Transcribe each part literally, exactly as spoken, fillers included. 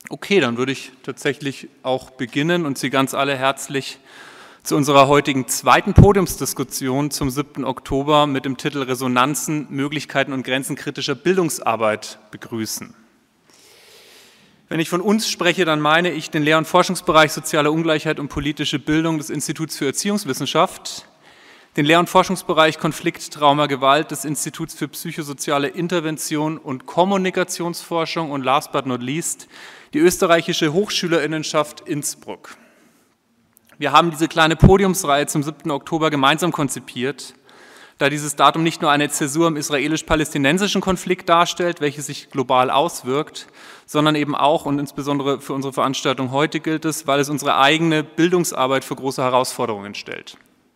Okay, dann würde ich tatsächlich auch beginnen und Sie ganz alle herzlich zu unserer heutigen zweiten Podiumsdiskussion zum siebten Oktober mit dem Titel Resonanzen, Möglichkeiten und Grenzen kritischer Bildungsarbeit begrüßen. Wenn ich von uns spreche, dann meine ich den Lehr- und Forschungsbereich Soziale Ungleichheit und politische Bildung des Instituts für Erziehungswissenschaft, den Lehr- und Forschungsbereich Konflikt, Trauma, Gewalt des Instituts für psychosoziale Intervention und Kommunikationsforschung und last but not least die österreichische Hochschülerinnenschaft Innsbruck. Wir haben diese kleine Podiumsreihe zum siebten Oktober gemeinsam konzipiert, da dieses Datum nicht nur eine Zäsur im israelisch-palästinensischen Konflikt darstellt, welche sich global auswirkt, sondern eben auch und insbesondere für unsere Veranstaltung heute gilt es, weil es unsere eigene Bildungsarbeit für große Herausforderungen stellt.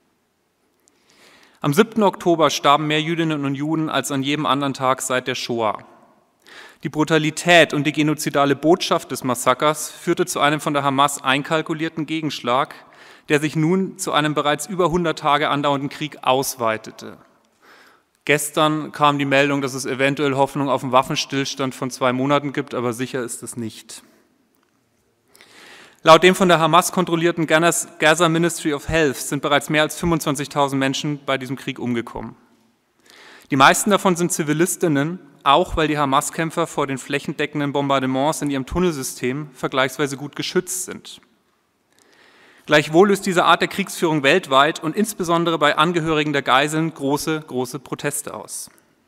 Am siebten Oktober starben mehr Jüdinnen und Juden als an jedem anderen Tag seit der Shoah. Die Brutalität und die genozidale Botschaft des Massakers führte zu einem von der Hamas einkalkulierten Gegenschlag, der sich nun zu einem bereits über hundert Tage andauernden Krieg ausweitete. Gestern kam die Meldung, dass es eventuell Hoffnung auf einen Waffenstillstand von zwei Monaten gibt, aber sicher ist es nicht. Laut dem von der Hamas kontrollierten Gaza Ministry of Health sind bereits mehr als fünfundzwanzigtausend Menschen bei diesem Krieg umgekommen. Die meisten davon sind Zivilistinnen, auch weil die Hamas-Kämpfer vor den flächendeckenden Bombardements in ihrem Tunnelsystem vergleichsweise gut geschützt sind. Gleichwohl löst diese Art der Kriegsführung weltweit und insbesondere bei Angehörigen der Geiseln große, große Proteste aus.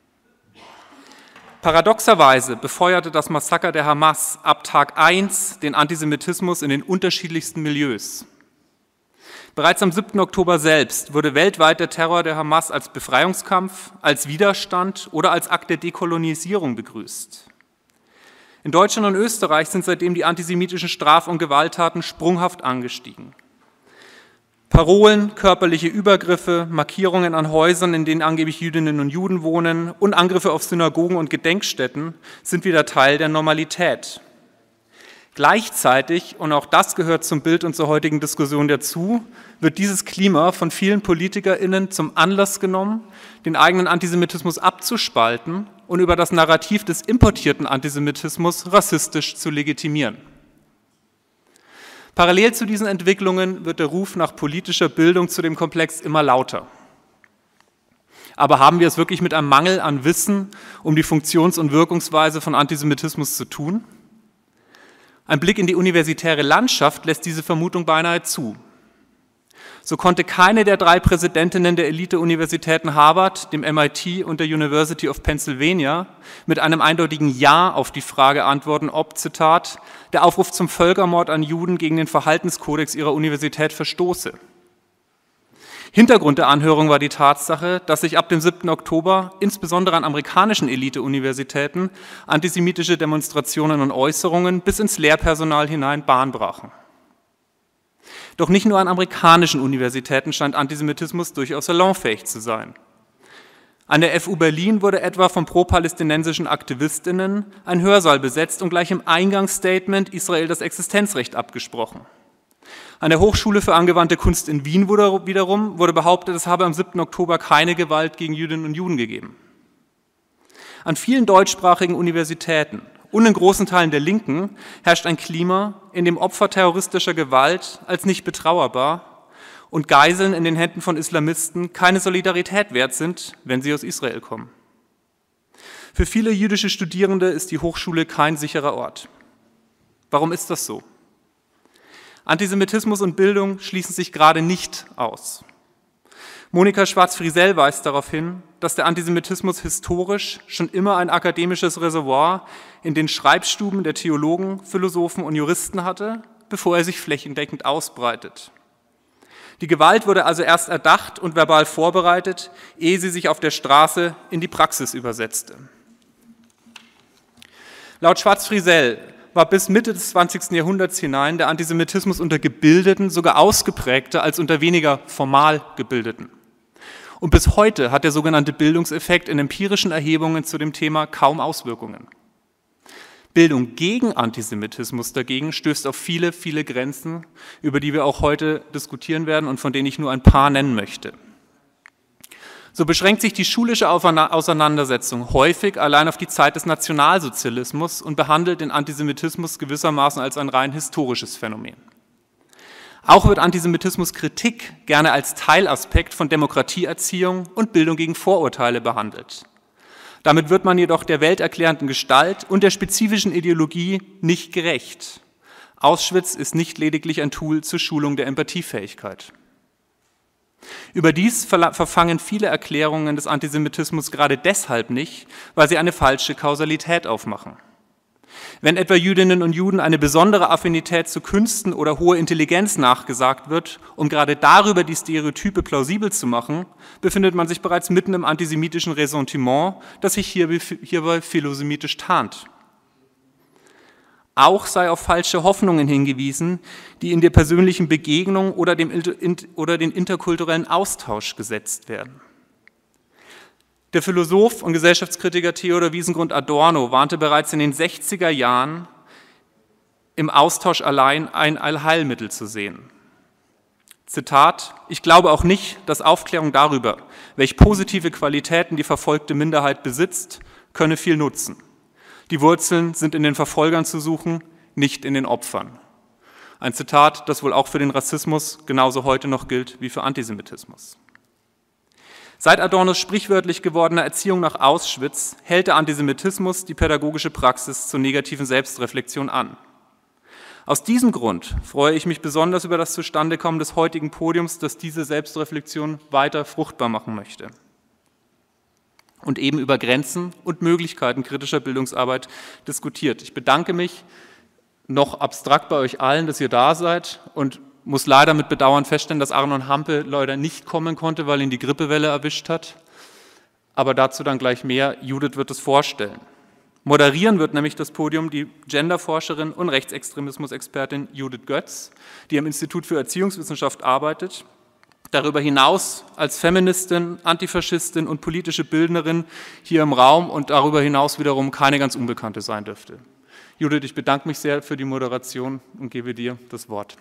Paradoxerweise befeuerte das Massaker der Hamas ab Tag eins den Antisemitismus in den unterschiedlichsten Milieus. Bereits am siebten Oktober selbst wurde weltweit der Terror der Hamas als Befreiungskampf, als Widerstand oder als Akt der Dekolonisierung begrüßt. In Deutschland und Österreich sind seitdem die antisemitischen Straf- und Gewalttaten sprunghaft angestiegen. Parolen, körperliche Übergriffe, Markierungen an Häusern, in denen angeblich Jüdinnen und Juden wohnen und Angriffe auf Synagogen und Gedenkstätten sind wieder Teil der Normalität. Gleichzeitig, und auch das gehört zum Bild und zur heutigen Diskussion dazu, wird dieses Klima von vielen PolitikerInnen zum Anlass genommen, den eigenen Antisemitismus abzuspalten und über das Narrativ des importierten Antisemitismus rassistisch zu legitimieren. Parallel zu diesen Entwicklungen wird der Ruf nach politischer Bildung zu dem Komplex immer lauter. Aber haben wir es wirklich mit einem Mangel an Wissen um die Funktions- und Wirkungsweise von Antisemitismus zu tun? Ein Blick in die universitäre Landschaft lässt diese Vermutung beinahe zu. So konnte keine der drei Präsidentinnen der Elite-Universitäten Harvard, dem M I T und der University of Pennsylvania mit einem eindeutigen Ja auf die Frage antworten, ob, Zitat, der Aufruf zum Völkermord an Juden gegen den Verhaltenskodex ihrer Universität verstoße. Hintergrund der Anhörung war die Tatsache, dass sich ab dem siebten Oktober, insbesondere an amerikanischen Elite-Universitäten, antisemitische Demonstrationen und Äußerungen bis ins Lehrpersonal hinein Bahn brachen. Doch nicht nur an amerikanischen Universitäten scheint Antisemitismus durchaus salonfähig zu sein. An der F U Berlin wurde etwa von pro-palästinensischen AktivistInnen ein Hörsaal besetzt und gleich im Eingangsstatement Israel das Existenzrecht abgesprochen. An der Hochschule für angewandte Kunst in Wien wurde wiederum wurde behauptet, es habe am siebten Oktober keine Gewalt gegen Jüdinnen und Juden gegeben. An vielen deutschsprachigen Universitäten und in großen Teilen der Linken herrscht ein Klima, in dem Opfer terroristischer Gewalt als nicht betrauerbar und Geiseln in den Händen von Islamisten keine Solidarität wert sind, wenn sie aus Israel kommen. Für viele jüdische Studierende ist die Hochschule kein sicherer Ort. Warum ist das so? Antisemitismus und Bildung schließen sich gerade nicht aus. Monika Schwarz-Friesell weist darauf hin, dass der Antisemitismus historisch schon immer ein akademisches Reservoir in den Schreibstuben der Theologen, Philosophen und Juristen hatte, bevor er sich flächendeckend ausbreitet. Die Gewalt wurde also erst erdacht und verbal vorbereitet, ehe sie sich auf der Straße in die Praxis übersetzte. Laut Schwarz-Friesell war bis Mitte des zwanzigsten Jahrhunderts hinein der Antisemitismus unter Gebildeten sogar ausgeprägter als unter weniger formal Gebildeten. Und bis heute hat der sogenannte Bildungseffekt in empirischen Erhebungen zu dem Thema kaum Auswirkungen. Bildung gegen Antisemitismus dagegen stößt auf viele, viele Grenzen, über die wir auch heute diskutieren werden und von denen ich nur ein paar nennen möchte. So beschränkt sich die schulische Auseinandersetzung häufig allein auf die Zeit des Nationalsozialismus und behandelt den Antisemitismus gewissermaßen als ein rein historisches Phänomen. Auch wird Antisemitismuskritik gerne als Teilaspekt von Demokratieerziehung und Bildung gegen Vorurteile behandelt. Damit wird man jedoch der welterklärenden Gestalt und der spezifischen Ideologie nicht gerecht. Auschwitz ist nicht lediglich ein Tool zur Schulung der Empathiefähigkeit. Überdies verfangen viele Erklärungen des Antisemitismus gerade deshalb nicht, weil sie eine falsche Kausalität aufmachen. Wenn etwa Jüdinnen und Juden eine besondere Affinität zu Künsten oder hohe Intelligenz nachgesagt wird, um gerade darüber die Stereotype plausibel zu machen, befindet man sich bereits mitten im antisemitischen Ressentiment, das sich hierbei philosemitisch tarnt. Auch sei auf falsche Hoffnungen hingewiesen, die in der persönlichen Begegnung oder, dem, oder den interkulturellen Austausch gesetzt werden. Der Philosoph und Gesellschaftskritiker Theodor Wiesengrund Adorno warnte bereits in den sechziger Jahren, im Austausch allein ein Allheilmittel zu sehen. Zitat: Ich glaube auch nicht, dass Aufklärung darüber, welche positive Qualitäten die verfolgte Minderheit besitzt, könne viel nutzen. Die Wurzeln sind in den Verfolgern zu suchen, nicht in den Opfern. Ein Zitat, das wohl auch für den Rassismus genauso heute noch gilt wie für Antisemitismus. Seit Adornos sprichwörtlich gewordener Erziehung nach Auschwitz hält der Antisemitismus die pädagogische Praxis zur negativen Selbstreflexion an. Aus diesem Grund freue ich mich besonders über das Zustandekommen des heutigen Podiums, das diese Selbstreflexion weiter fruchtbar machen möchte und eben über Grenzen und Möglichkeiten kritischer Bildungsarbeit diskutiert. Ich bedanke mich noch abstrakt bei euch allen, dass ihr da seid, und muss leider mit Bedauern feststellen, dass Arnon Hampe leider nicht kommen konnte, weil ihn die Grippewelle erwischt hat. Aber dazu dann gleich mehr. Judith wird es vorstellen. Moderieren wird nämlich das Podium die Genderforscherin und Rechtsextremismus-Expertin Judith Götz, die am Institut für Erziehungswissenschaft arbeitet. Darüber hinaus als Feministin, Antifaschistin und politische Bildnerin hier im Raum und darüber hinaus wiederum keine ganz Unbekannte sein dürfte. Judith, ich bedanke mich sehr für die Moderation und gebe dir das Wort.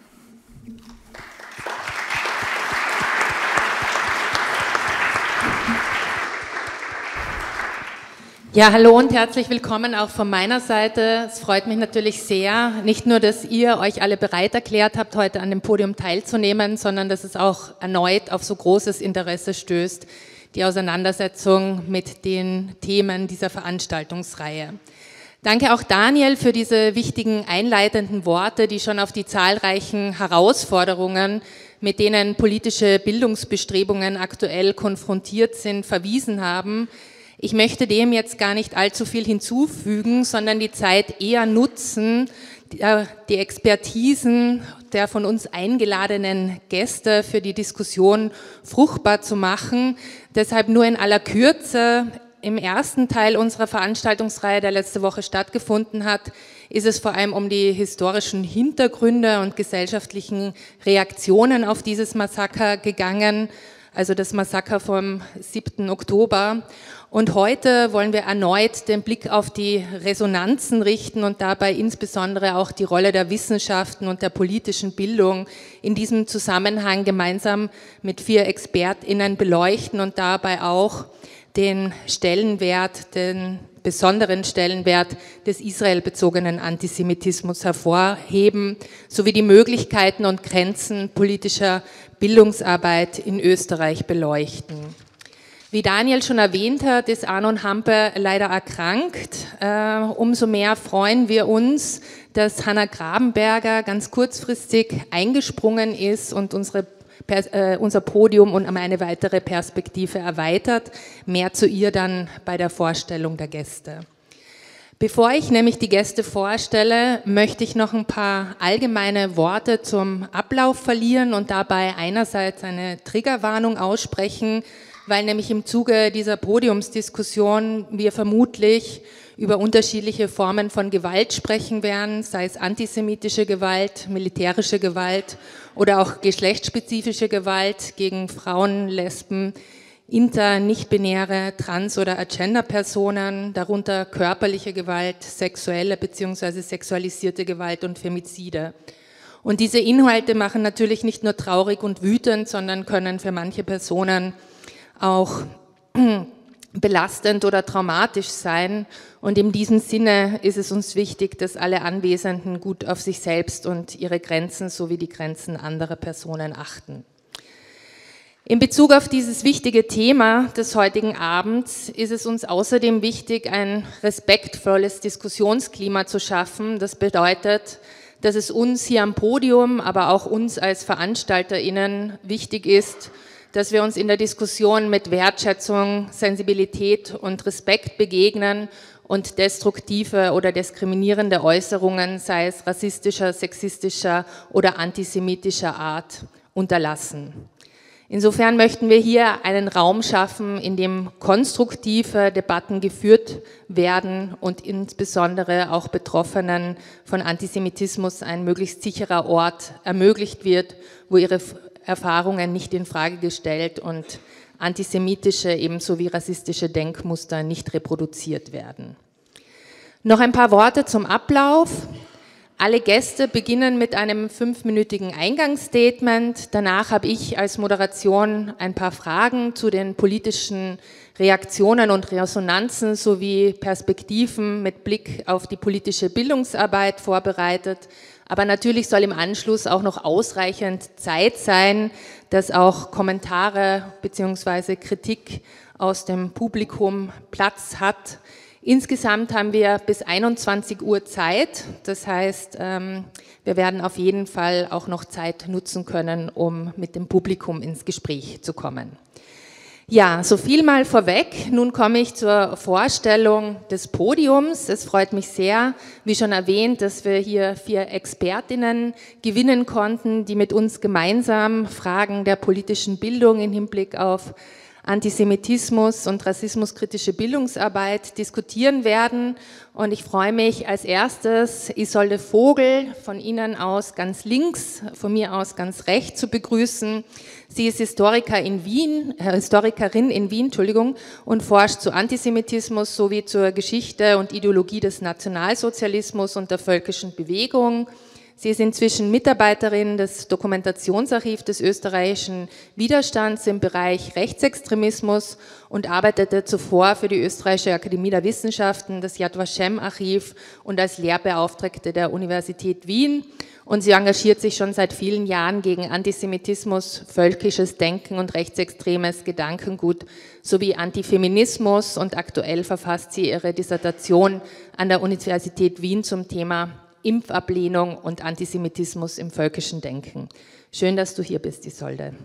Ja, hallo und herzlich willkommen auch von meiner Seite. Es freut mich natürlich sehr, nicht nur, dass ihr euch alle bereit erklärt habt, heute an dem Podium teilzunehmen, sondern dass es auch erneut auf so großes Interesse stößt, die Auseinandersetzung mit den Themen dieser Veranstaltungsreihe. Danke auch Daniel für diese wichtigen einleitenden Worte, die schon auf die zahlreichen Herausforderungen, mit denen politische Bildungsbestrebungen aktuell konfrontiert sind, verwiesen haben. Ich möchte dem jetzt gar nicht allzu viel hinzufügen, sondern die Zeit eher nutzen, die Expertisen der von uns eingeladenen Gäste für die Diskussion fruchtbar zu machen. Deshalb nur in aller Kürze: Im ersten Teil unserer Veranstaltungsreihe, der letzte Woche stattgefunden hat, ist es vor allem um die historischen Hintergründe und gesellschaftlichen Reaktionen auf dieses Massaker gegangen, also das Massaker vom siebten Oktober. Und heute wollen wir erneut den Blick auf die Resonanzen richten und dabei insbesondere auch die Rolle der Wissenschaften und der politischen Bildung in diesem Zusammenhang gemeinsam mit vier ExpertInnen beleuchten und dabei auch den Stellenwert, den besonderen Stellenwert des israelbezogenen Antisemitismus hervorheben, sowie die Möglichkeiten und Grenzen politischer Bildungsarbeit in Österreich beleuchten. Wie Daniel schon erwähnt hat, ist Arnon Hampe leider erkrankt. Äh, umso mehr freuen wir uns, dass Hannah Grabenberger ganz kurzfristig eingesprungen ist und unsere unser Podium und um eine weitere Perspektive erweitert. Mehr zu ihr dann bei der Vorstellung der Gäste. Bevor ich nämlich die Gäste vorstelle, möchte ich noch ein paar allgemeine Worte zum Ablauf verlieren und dabei einerseits eine Triggerwarnung aussprechen, weil nämlich im Zuge dieser Podiumsdiskussion wir vermutlich über unterschiedliche Formen von Gewalt sprechen werden, sei es antisemitische Gewalt, militärische Gewalt oder auch geschlechtsspezifische Gewalt gegen Frauen, Lesben, inter-, nicht-binäre, trans- oder agender-Personen, darunter körperliche Gewalt, sexuelle bzw. sexualisierte Gewalt und Femizide. Und diese Inhalte machen natürlich nicht nur traurig und wütend, sondern können für manche Personen auch belastend oder traumatisch sein. Und in diesem Sinne ist es uns wichtig, dass alle Anwesenden gut auf sich selbst und ihre Grenzen sowie die Grenzen anderer Personen achten. In Bezug auf dieses wichtige Thema des heutigen Abends ist es uns außerdem wichtig, ein respektvolles Diskussionsklima zu schaffen. Das bedeutet, dass es uns hier am Podium, aber auch uns als VeranstalterInnen wichtig ist, dass wir uns in der Diskussion mit Wertschätzung, Sensibilität und Respekt begegnen und destruktive oder diskriminierende Äußerungen, sei es rassistischer, sexistischer oder antisemitischer Art, unterlassen. Insofern möchten wir hier einen Raum schaffen, in dem konstruktive Debatten geführt werden und insbesondere auch Betroffenen von Antisemitismus ein möglichst sicherer Ort ermöglicht wird, wo ihre Erfahrungen nicht in Frage gestellt und antisemitische ebenso wie rassistische Denkmuster nicht reproduziert werden. Noch ein paar Worte zum Ablauf. Alle Gäste beginnen mit einem fünfminütigen Eingangsstatement. Danach habe ich als Moderation ein paar Fragen zu den politischen Reaktionen und Resonanzen sowie Perspektiven mit Blick auf die politische Bildungsarbeit vorbereitet. Aber natürlich soll im Anschluss auch noch ausreichend Zeit sein, dass auch Kommentare bzw. Kritik aus dem Publikum Platz hat. Insgesamt haben wir bis einundzwanzig Uhr Zeit, das heißt, wir werden auf jeden Fall auch noch Zeit nutzen können, um mit dem Publikum ins Gespräch zu kommen. Ja, so viel mal vorweg. Nun komme ich zur Vorstellung des Podiums. Es freut mich sehr, wie schon erwähnt, dass wir hier vier Expertinnen gewinnen konnten, die mit uns gemeinsam Fragen der politischen Bildung im Hinblick auf Antisemitismus und rassismuskritische Bildungsarbeit diskutieren werden. Und ich freue mich als erstes, Isolde Vogel von Ihnen aus ganz links, von mir aus ganz rechts zu begrüßen. Sie ist Historiker in Wien, äh, Historikerin in Wien, Entschuldigung, und forscht zu Antisemitismus sowie zur Geschichte und Ideologie des Nationalsozialismus und der völkischen Bewegung. Sie ist inzwischen Mitarbeiterin des Dokumentationsarchivs des österreichischen Widerstands im Bereich Rechtsextremismus und arbeitete zuvor für die Österreichische Akademie der Wissenschaften, das Yad Vashem-Archiv und als Lehrbeauftragte der Universität Wien. Und sie engagiert sich schon seit vielen Jahren gegen Antisemitismus, völkisches Denken und rechtsextremes Gedankengut sowie Antifeminismus. Und aktuell verfasst sie ihre Dissertation an der Universität Wien zum Thema Impfablehnung und Antisemitismus im völkischen Denken. Schön, dass du hier bist, Isolde.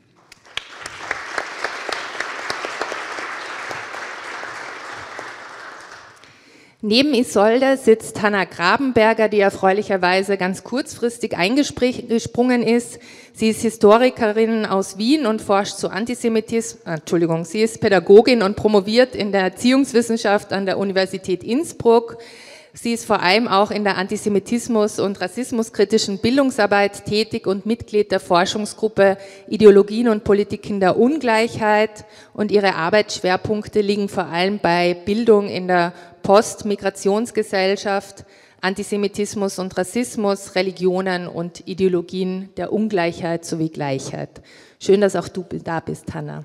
Neben Isolde sitzt Hanna Grabenberger, die erfreulicherweise ganz kurzfristig eingesprungen ist. Sie ist Historikerin aus Wien und forscht zu Antisemitismus, äh, Entschuldigung, sie ist Pädagogin und promoviert in der Erziehungswissenschaft an der Universität Innsbruck. Sie ist vor allem auch in der Antisemitismus- und rassismuskritischen Bildungsarbeit tätig und Mitglied der Forschungsgruppe Ideologien und Politiken der Ungleichheit. Und ihre Arbeitsschwerpunkte liegen vor allem bei Bildung in der Postmigrationsgesellschaft, Antisemitismus und Rassismus, Religionen und Ideologien der Ungleichheit sowie Gleichheit. Schön, dass auch du da bist, Hanna.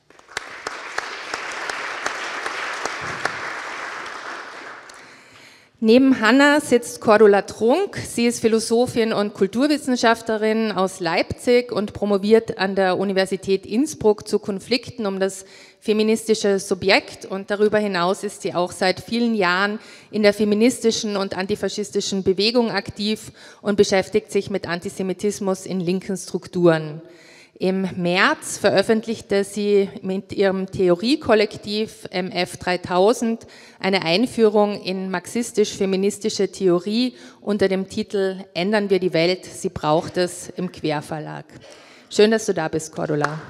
Neben Hanna sitzt Cordula Trunk. Sie ist Philosophin und Kulturwissenschaftlerin aus Leipzig und promoviert an der Universität Innsbruck zu Konflikten um das feministische Subjekt. Und darüber hinaus ist sie auch seit vielen Jahren in der feministischen und antifaschistischen Bewegung aktiv und beschäftigt sich mit Antisemitismus in linken Strukturen. Im März veröffentlichte sie mit ihrem Theoriekollektiv M F dreitausend eine Einführung in marxistisch-feministische Theorie unter dem Titel Ändern wir die Welt, sie braucht es im Querverlag. Schön, dass du da bist, Cordula.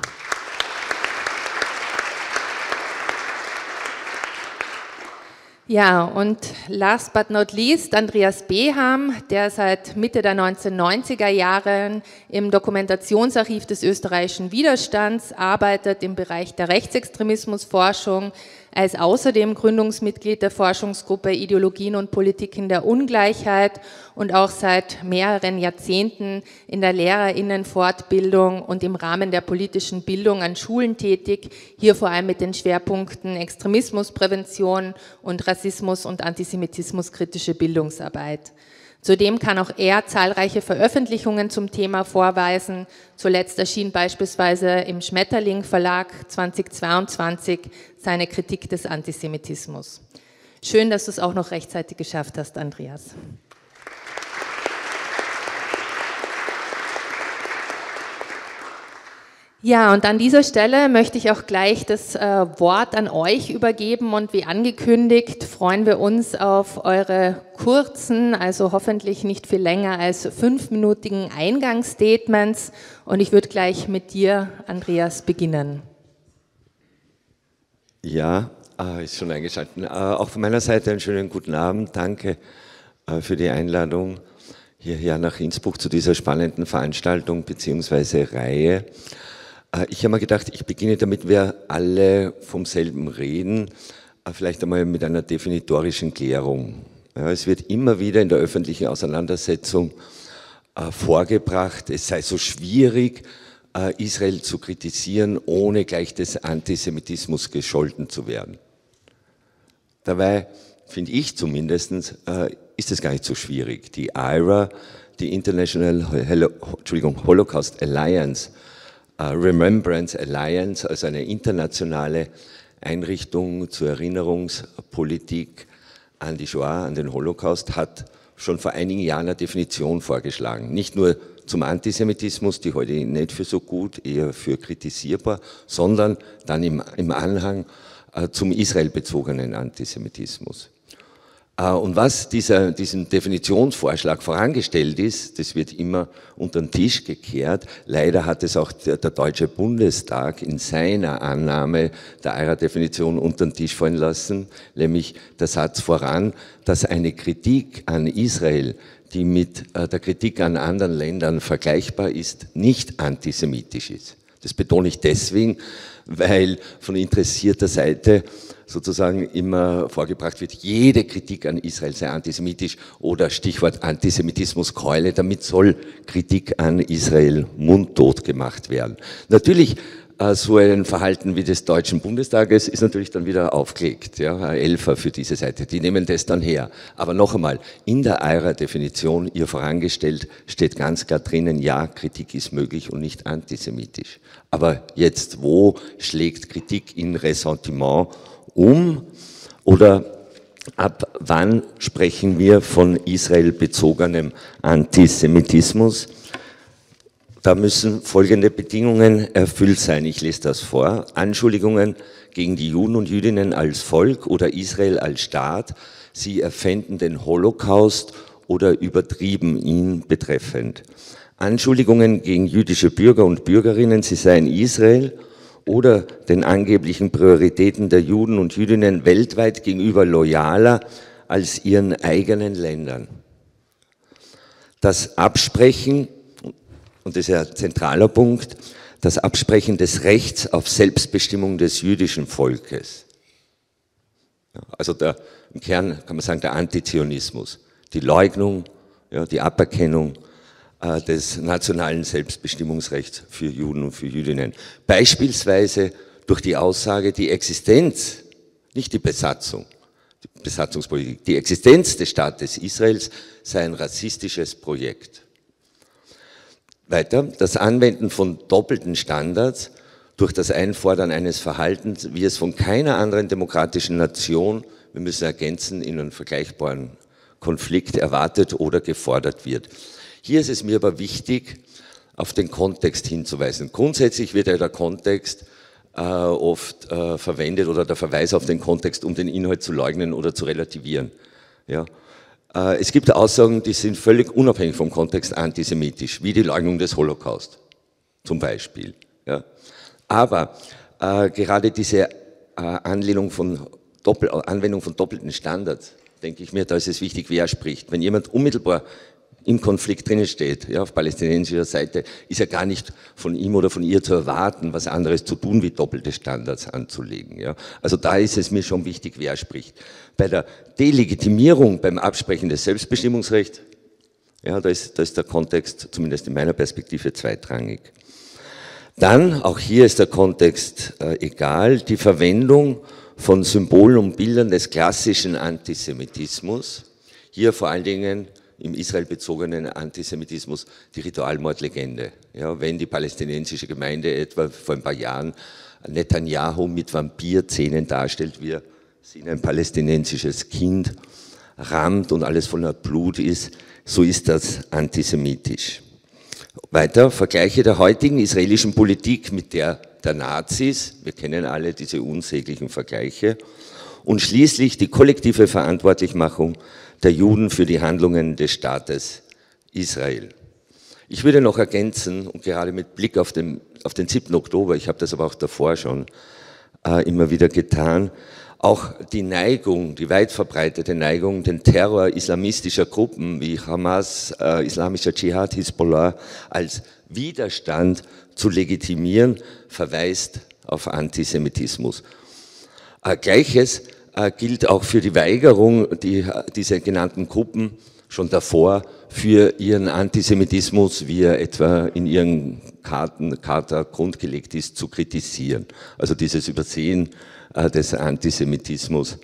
Ja, und last but not least Andreas Beham, der seit Mitte der neunzehnhundertneunziger Jahre im Dokumentationsarchiv des österreichischen Widerstands arbeitet im Bereich der Rechtsextremismusforschung, Er ist außerdem Gründungsmitglied der Forschungsgruppe Ideologien und Politiken der Ungleichheit und auch seit mehreren Jahrzehnten in der Lehrerinnenfortbildung und im Rahmen der politischen Bildung an Schulen tätig, hier vor allem mit den Schwerpunkten Extremismusprävention und Rassismus- und Antisemitismuskritische Bildungsarbeit. Zudem kann auch er zahlreiche Veröffentlichungen zum Thema vorweisen. Zuletzt erschien beispielsweise im Schmetterling Verlag zweitausendzweiundzwanzig seine Kritik des Antisemitismus. Schön, dass du es auch noch rechtzeitig geschafft hast, Andreas. Ja, und an dieser Stelle möchte ich auch gleich das äh, Wort an euch übergeben und wie angekündigt freuen wir uns auf eure kurzen, also hoffentlich nicht viel länger als fünfminütigen Eingangsstatements und ich würde gleich mit dir, Andreas, beginnen. Ja, äh, ist schon eingeschaltet. Äh, auch von meiner Seite einen schönen guten Abend. Danke äh, für die Einladung hierher nach Innsbruck zu dieser spannenden Veranstaltung bzw. Reihe. Ich habe mir gedacht, ich beginne damit, wir alle vom selben reden, vielleicht einmal mit einer definitorischen Klärung. Ja, es wird immer wieder in der öffentlichen Auseinandersetzung äh, vorgebracht, es sei so schwierig, äh, Israel zu kritisieren, ohne gleich des Antisemitismus gescholten zu werden. Dabei, finde ich zumindest, äh, ist es gar nicht so schwierig. Die I R A, die International Holo- Entschuldigung, Holocaust Alliance, Uh, Remembrance Alliance, also eine internationale Einrichtung zur Erinnerungspolitik an die Shoah, an den Holocaust, hat schon vor einigen Jahren eine Definition vorgeschlagen. Nicht nur zum Antisemitismus, die heute nicht für so gut, eher für kritisierbar, sondern dann im, im Anhang uh, zum israelbezogenen Antisemitismus. Und was dieser, diesem Definitionsvorschlag vorangestellt ist, das wird immer unter den Tisch gekehrt. Leider hat es auch der, der Deutsche Bundestag in seiner Annahme der I R A-Definition unter den Tisch fallen lassen, nämlich der Satz voran, dass eine Kritik an Israel, die mit der Kritik an anderen Ländern vergleichbar ist, nicht antisemitisch ist. Das betone ich deswegen, weil von interessierter Seite sozusagen immer vorgebracht wird, jede Kritik an Israel sei antisemitisch oder Stichwort Antisemitismuskeule, damit soll Kritik an Israel mundtot gemacht werden. Natürlich, so ein Verhalten wie des Deutschen Bundestages ist natürlich dann wieder aufgelegt, ja, ein Elfer für diese Seite, die nehmen das dann her. Aber noch einmal, in der I R A-Definition, ihr vorangestellt, steht ganz klar drinnen, ja, Kritik ist möglich und nicht antisemitisch. Aber jetzt, wo schlägt Kritik in Ressentiment um oder ab wann sprechen wir von Israel bezogenem Antisemitismus? Da müssen folgende Bedingungen erfüllt sein. Ich lese das vor. Anschuldigungen gegen die Juden und Jüdinnen als Volk oder Israel als Staat, sie erfänden den Holocaust oder übertrieben ihn betreffend. Anschuldigungen gegen jüdische Bürger und Bürgerinnen, sie seien Israel oder den angeblichen Prioritäten der Juden und Jüdinnen weltweit gegenüber loyaler als ihren eigenen Ländern. Das Absprechen, und das ist ja ein zentraler Punkt, das Absprechen des Rechts auf Selbstbestimmung des jüdischen Volkes. Also der, im Kern kann man sagen, der Antizionismus, die Leugnung, ja, die Aberkennung äh, des nationalen Selbstbestimmungsrechts für Juden und für Jüdinnen. Beispielsweise durch die Aussage, die Existenz, nicht die Besatzung, die Besatzungspolitik, die Existenz des Staates Israels sei ein rassistisches Projekt. Weiter, das Anwenden von doppelten Standards durch das Einfordern eines Verhaltens, wie es von keiner anderen demokratischen Nation, wir müssen ergänzen, in einem vergleichbaren Konflikt erwartet oder gefordert wird. Hier ist es mir aber wichtig, auf den Kontext hinzuweisen. Grundsätzlich wird ja der Kontext äh, oft äh, verwendet oder der Verweis auf den Kontext, um den Inhalt zu leugnen oder zu relativieren. Ja. Es gibt Aussagen, die sind völlig unabhängig vom Kontext antisemitisch, wie die Leugnung des Holocaust zum Beispiel. Ja. Aber äh, gerade diese äh, Anlehnung von Doppel, Anwendung von doppelten Standards, denke ich mir, da ist es wichtig, wer spricht. Wenn jemand unmittelbar im Konflikt drinnen steht, ja, auf palästinensischer Seite, ist ja gar nicht von ihm oder von ihr zu erwarten, was anderes zu tun, wie doppelte Standards anzulegen. Ja. Also da ist es mir schon wichtig, wer spricht. Bei der Delegitimierung, beim Absprechen des Selbstbestimmungsrechts, ja, da ist, da ist der Kontext, zumindest in meiner Perspektive, zweitrangig. Dann, auch hier ist der Kontext äh, egal, die Verwendung von Symbolen und Bildern des klassischen Antisemitismus, hier vor allen Dingen im israelbezogenen Antisemitismus die Ritualmordlegende. Ja, wenn die palästinensische Gemeinde etwa vor ein paar Jahren Netanyahu mit Vampirzähnen darstellt, wie er sie in ein palästinensisches Kind rammt und alles voller Blut ist, so ist das antisemitisch. Weiter, Vergleiche der heutigen israelischen Politik mit der der Nazis, wir kennen alle diese unsäglichen Vergleiche, und schließlich die kollektive Verantwortlichmachung der Juden für die Handlungen des Staates Israel. Ich würde noch ergänzen, und gerade mit Blick auf den, auf den siebten Oktober, ich habe das aber auch davor schon äh, immer wieder getan, auch die Neigung, die weit verbreitete Neigung, den Terror islamistischer Gruppen wie Hamas, äh, Islamischer Dschihad, Hisbollah als Widerstand zu legitimieren, verweist auf Antisemitismus. Äh, Gleiches äh, gilt auch für die Weigerung, die, diese genannten Gruppen schon davor für ihren Antisemitismus, wie er etwa in ihren Karten, Charta grundgelegt ist, zu kritisieren. Also dieses Übersehen äh, des Antisemitismus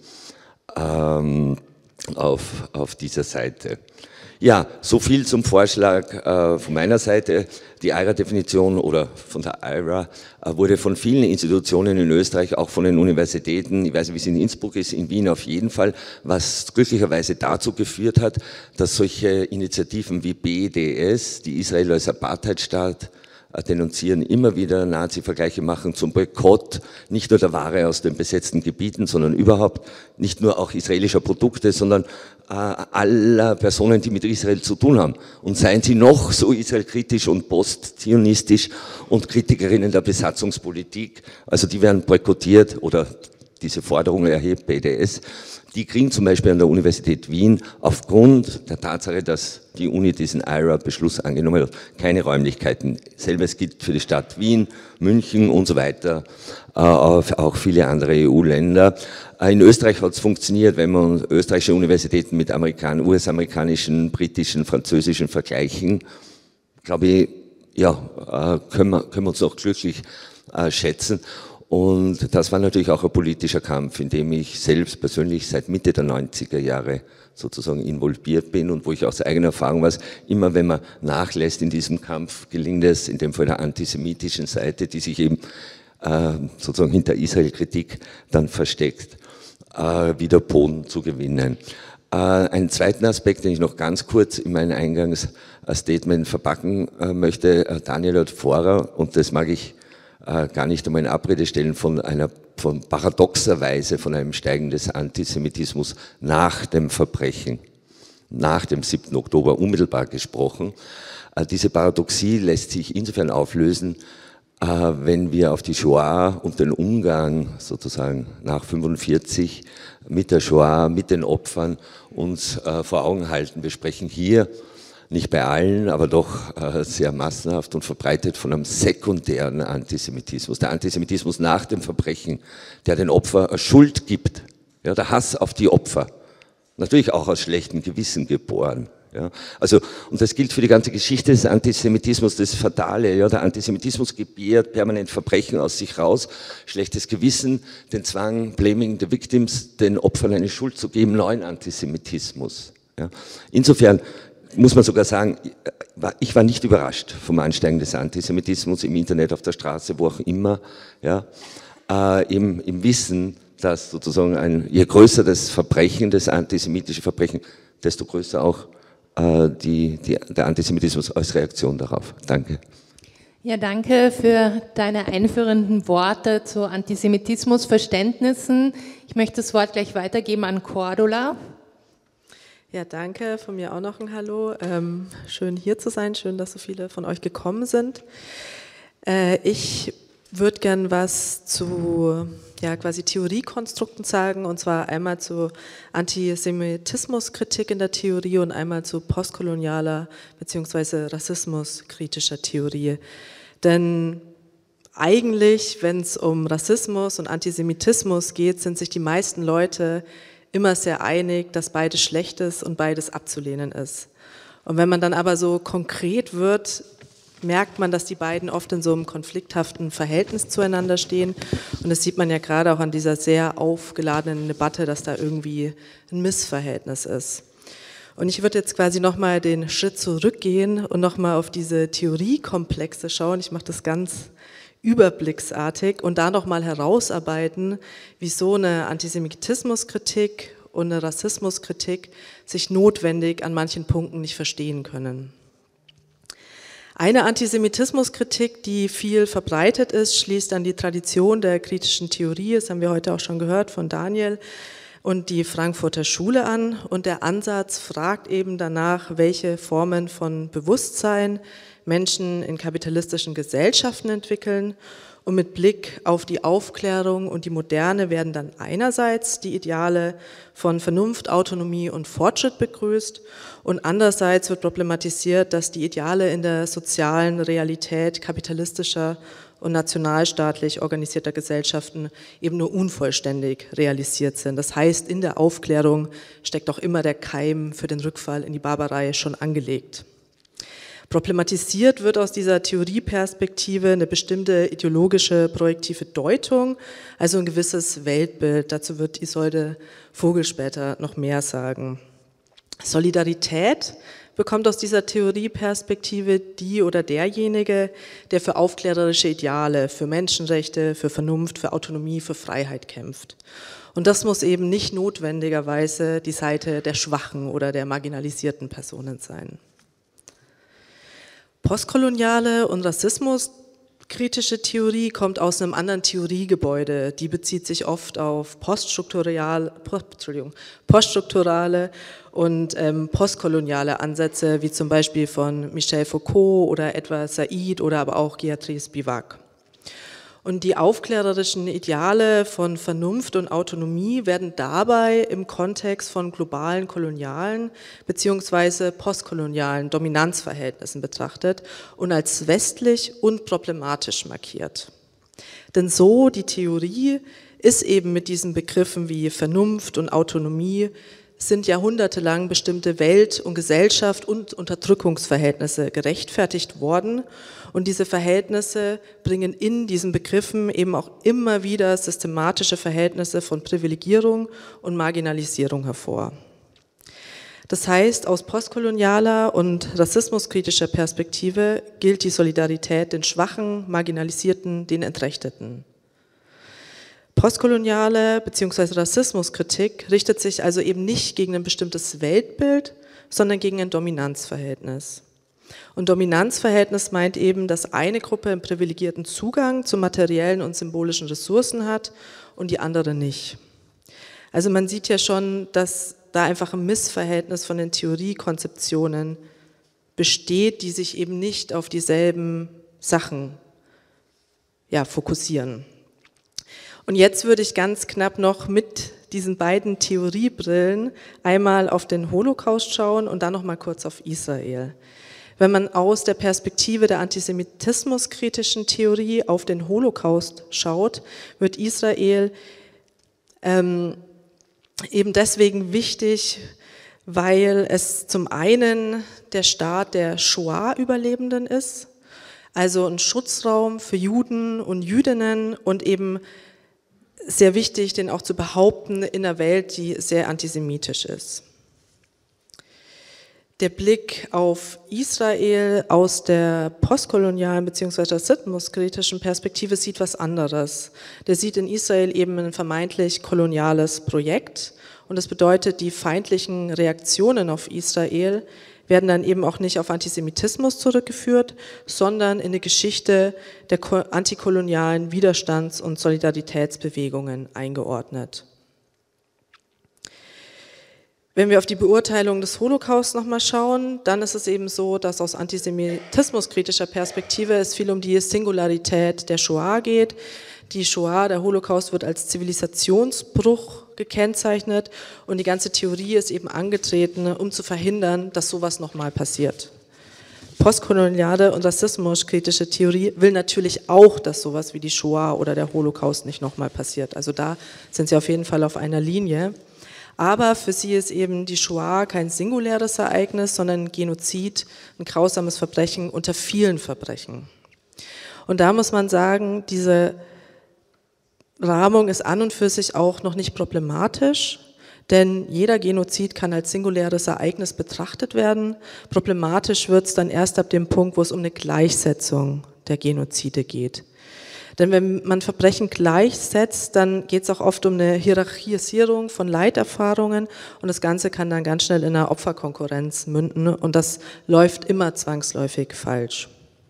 ähm, auf, auf dieser Seite. Ja, so viel zum Vorschlag äh, von meiner Seite. Die I R A-Definition oder von der I R A äh, wurde von vielen Institutionen in Österreich, auch von den Universitäten, ich weiß nicht, wie es in Innsbruck ist, in Wien auf jeden Fall, was glücklicherweise dazu geführt hat, dass solche Initiativen wie B D S, die Israel als Apartheidstaat denunzieren, immer wieder Nazi-Vergleiche machen zum Boykott, nicht nur der Ware aus den besetzten Gebieten, sondern überhaupt nicht nur auch israelischer Produkte, sondern äh, aller Personen, die mit Israel zu tun haben. Und seien sie noch so israelkritisch und postzionistisch und Kritikerinnen der Besatzungspolitik, also die werden boykottiert oder diese Forderung erhebt B D S, die kriegen zum Beispiel an der Universität Wien aufgrund der Tatsache, dass die Uni diesen I R A-Beschluss angenommen hat, keine Räumlichkeiten. Selbes gilt für die Stadt Wien, München und so weiter, auch viele andere E U-Länder. In Österreich hat es funktioniert, wenn man österreichische Universitäten mit Amerikan- U S-amerikanischen, britischen, französischen vergleichen, glaube ich, ja, können wir, können wir uns auch glücklich schätzen. Und das war natürlich auch ein politischer Kampf, in dem ich selbst persönlich seit Mitte der neunziger Jahre sozusagen involviert bin und wo ich aus eigener Erfahrung weiß, immer wenn man nachlässt in diesem Kampf, gelingt es, in dem Fall der antisemitischen Seite, die sich eben äh, sozusagen hinter Israel-Kritik dann versteckt, äh, wieder Boden zu gewinnen. Äh, einen zweiten Aspekt, den ich noch ganz kurz in mein Eingangsstatement verpacken äh, möchte, äh, Daniel hat vorher, und das mag ich Äh, gar nicht einmal in Abrede stellen, von einer, von paradoxerweise von einem Steigen des Antisemitismus nach dem Verbrechen, nach dem siebten Oktober unmittelbar gesprochen. Äh, diese Paradoxie lässt sich insofern auflösen, äh, wenn wir auf die Shoah und den Umgang sozusagen nach fünfundvierzig mit der Shoah, mit den Opfern uns äh, vor Augen halten. Wir sprechen hier nicht bei allen, aber doch äh, sehr massenhaft und verbreitet von einem sekundären Antisemitismus. Der Antisemitismus nach dem Verbrechen, der den Opfern Schuld gibt. Ja, der Hass auf die Opfer. Natürlich auch aus schlechtem Gewissen geboren. Ja, also, und das gilt für die ganze Geschichte des Antisemitismus, das Fatale. Ja, der Antisemitismus gebiert permanent Verbrechen aus sich raus, schlechtes Gewissen, den Zwang, blaming the victims, den Opfern eine Schuld zu geben, neuen Antisemitismus. Ja, insofern muss man sogar sagen, ich war nicht überrascht vom Ansteigen des Antisemitismus im Internet, auf der Straße, wo auch immer, ja, äh, im, im Wissen, dass sozusagen ein, je größer das Verbrechen, das antisemitische Verbrechen, desto größer auch äh, die, die, der Antisemitismus als Reaktion darauf. Danke. Ja, danke für deine einführenden Worte zu Antisemitismusverständnissen. Ich möchte das Wort gleich weitergeben an Cordula. Ja, danke. Von mir auch noch ein Hallo. Ähm, schön hier zu sein, schön, dass so viele von euch gekommen sind. Äh, ich würde gern was zu ja, quasi Theoriekonstrukten sagen, und zwar einmal zu Antisemitismuskritik in der Theorie und einmal zu postkolonialer bzw. rassismuskritischer Theorie. Denn eigentlich, wenn es um Rassismus und Antisemitismus geht, sind sich die meisten Leute immer sehr einig, dass beides schlecht ist und beides abzulehnen ist. Und wenn man dann aber so konkret wird, merkt man, dass die beiden oft in so einem konflikthaften Verhältnis zueinander stehen. Und das sieht man ja gerade auch an dieser sehr aufgeladenen Debatte, dass da irgendwie ein Missverhältnis ist. Und ich würde jetzt quasi nochmal den Schritt zurückgehen und nochmal auf diese Theoriekomplexe schauen. Ich mache das ganz überblicksartig und da nochmal herausarbeiten, wieso eine Antisemitismuskritik und eine Rassismuskritik sich notwendig an manchen Punkten nicht verstehen können. Eine Antisemitismuskritik, die viel verbreitet ist, schließt an die Tradition der kritischen Theorie, das haben wir heute auch schon gehört von Daniel, und die Frankfurter Schule an. Und der Ansatz fragt eben danach, welche Formen von Bewusstsein Menschen in kapitalistischen Gesellschaften entwickeln. Und mit Blick auf die Aufklärung und die Moderne werden dann einerseits die Ideale von Vernunft, Autonomie und Fortschritt begrüßt und andererseits wird problematisiert, dass die Ideale in der sozialen Realität kapitalistischer und nationalstaatlich organisierter Gesellschaften eben nur unvollständig realisiert sind. Das heißt, in der Aufklärung steckt auch immer der Keim für den Rückfall in die Barbarei schon angelegt. Problematisiert wird aus dieser Theorieperspektive eine bestimmte ideologische projektive Deutung, also ein gewisses Weltbild. Dazu wird Isolde Vogel später noch mehr sagen. Solidarität bekommt aus dieser Theorieperspektive die oder derjenige, der für aufklärerische Ideale, für Menschenrechte, für Vernunft, für Autonomie, für Freiheit kämpft. Und das muss eben nicht notwendigerweise die Seite der schwachen oder der marginalisierten Personen sein. Postkoloniale und rassismuskritische Theorie kommt aus einem anderen Theoriegebäude. Die bezieht sich oft auf poststrukturale, Entschuldigung, poststrukturale und ähm, postkoloniale Ansätze, wie zum Beispiel von Michel Foucault oder Edward Said oder aber auch Beatrice Spivak. Und die aufklärerischen Ideale von Vernunft und Autonomie werden dabei im Kontext von globalen kolonialen bzw. postkolonialen Dominanzverhältnissen betrachtet und als westlich und problematisch markiert. Denn so die Theorie ist eben mit diesen Begriffen wie Vernunft und Autonomie sind jahrhundertelang bestimmte Welt- und Gesellschaft- und Unterdrückungsverhältnisse gerechtfertigt worden. Und diese Verhältnisse bringen in diesen Begriffen eben auch immer wieder systematische Verhältnisse von Privilegierung und Marginalisierung hervor. Das heißt, aus postkolonialer und rassismuskritischer Perspektive gilt die Solidarität den Schwachen, Marginalisierten, den Entrechteten. Postkoloniale bzw. Rassismuskritik richtet sich also eben nicht gegen ein bestimmtes Weltbild, sondern gegen ein Dominanzverhältnis. Und Dominanzverhältnis meint eben, dass eine Gruppe einen privilegierten Zugang zu materiellen und symbolischen Ressourcen hat und die andere nicht. Also man sieht ja schon, dass da einfach ein Missverhältnis von den Theoriekonzeptionen besteht, die sich eben nicht auf dieselben Sachen ja, fokussieren. Und jetzt würde ich ganz knapp noch mit diesen beiden Theoriebrillen einmal auf den Holocaust schauen und dann noch mal kurz auf Israel. Wenn man aus der Perspektive der antisemitismuskritischen Theorie auf den Holocaust schaut, wird Israel ähm, eben deswegen wichtig, weil es zum einen der Staat der Shoah-Überlebenden ist, also ein Schutzraum für Juden und Jüdinnen und eben sehr wichtig, den auch zu behaupten in einer Welt, die sehr antisemitisch ist. Der Blick auf Israel aus der postkolonialen bzw. rassismuskritischen Perspektive sieht was anderes. Der sieht in Israel eben ein vermeintlich koloniales Projekt und das bedeutet, die feindlichen Reaktionen auf Israel werden dann eben auch nicht auf Antisemitismus zurückgeführt, sondern in die Geschichte der antikolonialen Widerstands- und Solidaritätsbewegungen eingeordnet. Wenn wir auf die Beurteilung des Holocaust nochmal schauen, dann ist es eben so, dass aus antisemitismuskritischer Perspektive es viel um die Singularität der Shoah geht. Die Shoah, der Holocaust, wird als Zivilisationsbruch gekennzeichnet und die ganze Theorie ist eben angetreten, um zu verhindern, dass sowas nochmal passiert. Postkoloniale und rassismuskritische Theorie will natürlich auch, dass sowas wie die Shoah oder der Holocaust nicht nochmal passiert. Also da sind sie auf jeden Fall auf einer Linie. Aber für sie ist eben die Shoah kein singuläres Ereignis, sondern ein Genozid, ein grausames Verbrechen unter vielen Verbrechen. Und da muss man sagen, diese Rahmung ist an und für sich auch noch nicht problematisch, denn jeder Genozid kann als singuläres Ereignis betrachtet werden. Problematisch wird es dann erst ab dem Punkt, wo es um eine Gleichsetzung der Genozide geht. Denn wenn man Verbrechen gleichsetzt, dann geht es auch oft um eine Hierarchisierung von Leiterfahrungen und das Ganze kann dann ganz schnell in einer Opferkonkurrenz münden und das läuft immer zwangsläufig falsch.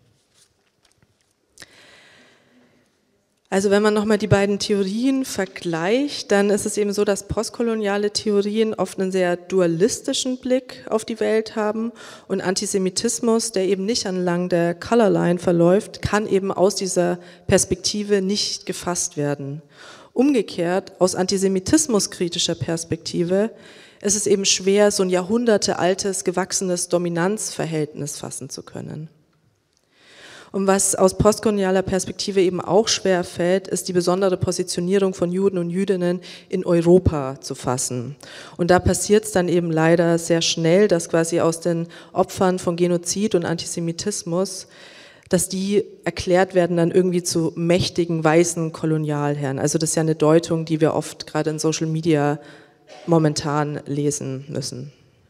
Also wenn man nochmal die beiden Theorien vergleicht, dann ist es eben so, dass postkoloniale Theorien oft einen sehr dualistischen Blick auf die Welt haben und Antisemitismus, der eben nicht entlang der Color Line verläuft, kann eben aus dieser Perspektive nicht gefasst werden. Umgekehrt, aus antisemitismuskritischer Perspektive ist es eben schwer, so ein jahrhundertealtes, gewachsenes Dominanzverhältnis fassen zu können. Und was aus postkolonialer Perspektive eben auch schwer fällt, ist die besondere Positionierung von Juden und Jüdinnen in Europa zu fassen. Und da passiert es dann eben leider sehr schnell, dass quasi aus den Opfern von Genozid und Antisemitismus, dass die erklärt werden dann irgendwie zu mächtigen weißen Kolonialherren. Also das ist ja eine Deutung, die wir oft gerade in Social Media momentan lesen müssen.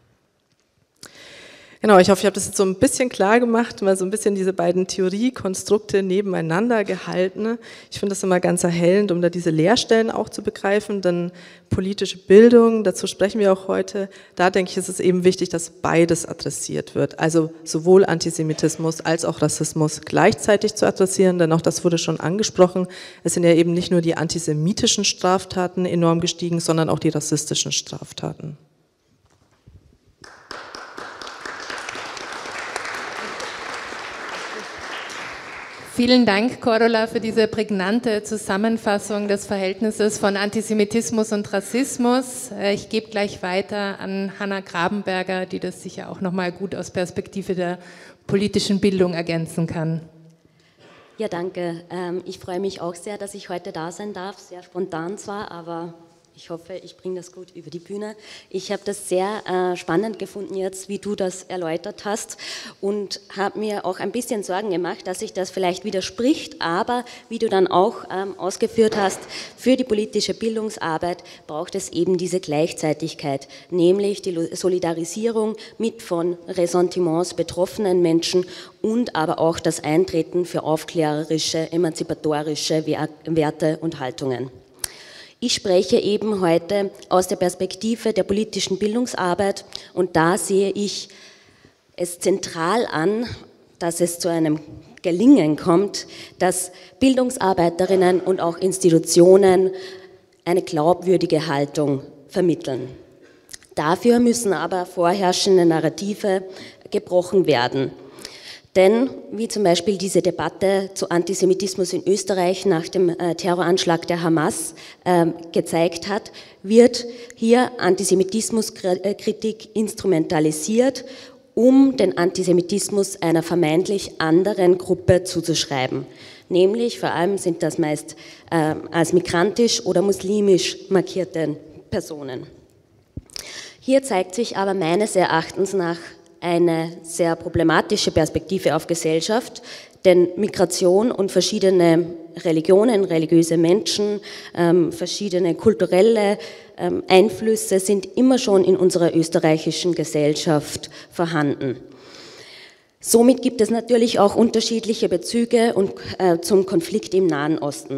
Genau, ich hoffe, ich habe das jetzt so ein bisschen klar gemacht, mal so ein bisschen diese beiden Theoriekonstrukte nebeneinander gehalten. Ich finde das immer ganz erhellend, um da diese Leerstellen auch zu begreifen, denn politische Bildung, dazu sprechen wir auch heute, da denke ich, ist es eben wichtig, dass beides adressiert wird, also sowohl Antisemitismus als auch Rassismus gleichzeitig zu adressieren, denn auch das wurde schon angesprochen, es sind ja eben nicht nur die antisemitischen Straftaten enorm gestiegen, sondern auch die rassistischen Straftaten. Vielen Dank, Cordula, für diese prägnante Zusammenfassung des Verhältnisses von Antisemitismus und Rassismus. Ich gebe gleich weiter an Hanna Grabenberger, die das sicher auch nochmal gut aus Perspektive der politischen Bildung ergänzen kann. Ja, danke. Ich freue mich auch sehr, dass ich heute da sein darf. Sehr spontan zwar, aber ich hoffe, ich bringe das gut über die Bühne. Ich habe das sehr äh, spannend gefunden jetzt, wie du das erläutert hast und habe mir auch ein bisschen Sorgen gemacht, dass sich das vielleicht widerspricht, aber wie du dann auch ähm, ausgeführt hast, für die politische Bildungsarbeit braucht es eben diese Gleichzeitigkeit, nämlich die Solidarisierung mit von Ressentiments betroffenen Menschen und aber auch das Eintreten für aufklärerische, emanzipatorische Werte und Haltungen. Ich spreche eben heute aus der Perspektive der politischen Bildungsarbeit und da sehe ich es zentral an, dass es zu einem Gelingen kommt, dass Bildungsarbeiterinnen und auch Institutionen eine glaubwürdige Haltung vermitteln. Dafür müssen aber vorherrschende Narrative gebrochen werden. Denn, wie zum Beispiel diese Debatte zu Antisemitismus in Österreich nach dem äh, Terroranschlag der Hamas äh, gezeigt hat, wird hier Antisemitismuskritik instrumentalisiert, um den Antisemitismus einer vermeintlich anderen Gruppe zuzuschreiben. Nämlich, vor allem sind das meist äh, als migrantisch oder muslimisch markierte Personen. Hier zeigt sich aber meines Erachtens nach eine sehr problematische Perspektive auf Gesellschaft, denn Migration und verschiedene Religionen, religiöse Menschen, ähm, verschiedene kulturelle ähm, Einflüsse sind immer schon in unserer österreichischen Gesellschaft vorhanden. Somit gibt es natürlich auch unterschiedliche Bezüge und, äh, zum Konflikt im Nahen Osten.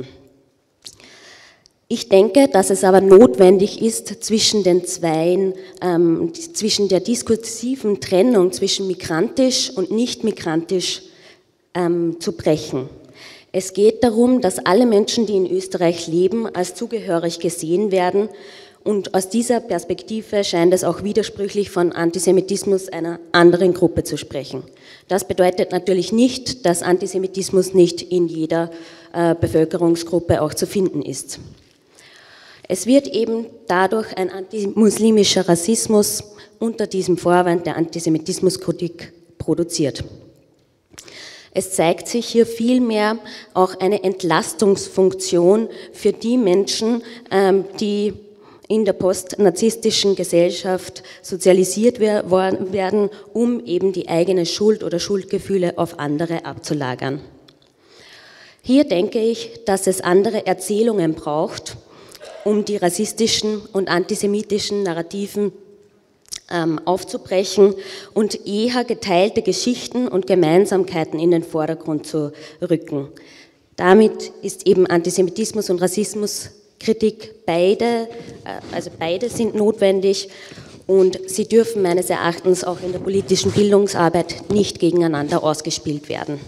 Ich denke, dass es aber notwendig ist, zwischen den Zweien, ähm, zwischen der diskursiven Trennung zwischen migrantisch und nicht migrantisch ähm, zu brechen. Es geht darum, dass alle Menschen, die in Österreich leben, als zugehörig gesehen werden Und aus dieser Perspektive scheint es auch widersprüchlich von Antisemitismus einer anderen Gruppe zu sprechen. Das bedeutet natürlich nicht, dass Antisemitismus nicht in jeder äh, Bevölkerungsgruppe auch zu finden ist. Es wird eben dadurch ein antimuslimischer Rassismus unter diesem Vorwand der Antisemitismuskritik produziert. Es zeigt sich hier vielmehr auch eine Entlastungsfunktion für die Menschen, ähm, die in der postnarzisstischen Gesellschaft sozialisiert werden, um eben die eigene Schuld oder Schuldgefühle auf andere abzulagern. Hier denke ich, dass es andere Erzählungen braucht, um die rassistischen und antisemitischen Narrativen ähm, aufzubrechen und eher geteilte Geschichten und Gemeinsamkeiten in den Vordergrund zu rücken. Damit ist eben Antisemitismus und Rassismus Kritik beide, also beide sind notwendig und sie dürfen meines Erachtens auch in der politischen Bildungsarbeit nicht gegeneinander ausgespielt werden.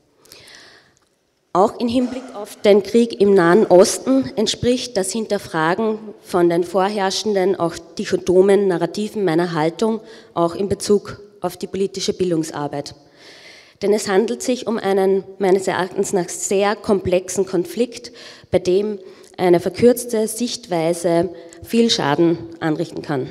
Auch im Hinblick auf den Krieg im Nahen Osten entspricht das Hinterfragen von den vorherrschenden, auch dichotomen Narrativen meiner Haltung, auch in Bezug auf die politische Bildungsarbeit. Denn es handelt sich um einen meines Erachtens nach sehr komplexen Konflikt, bei dem eine verkürzte Sichtweise viel Schaden anrichten kann.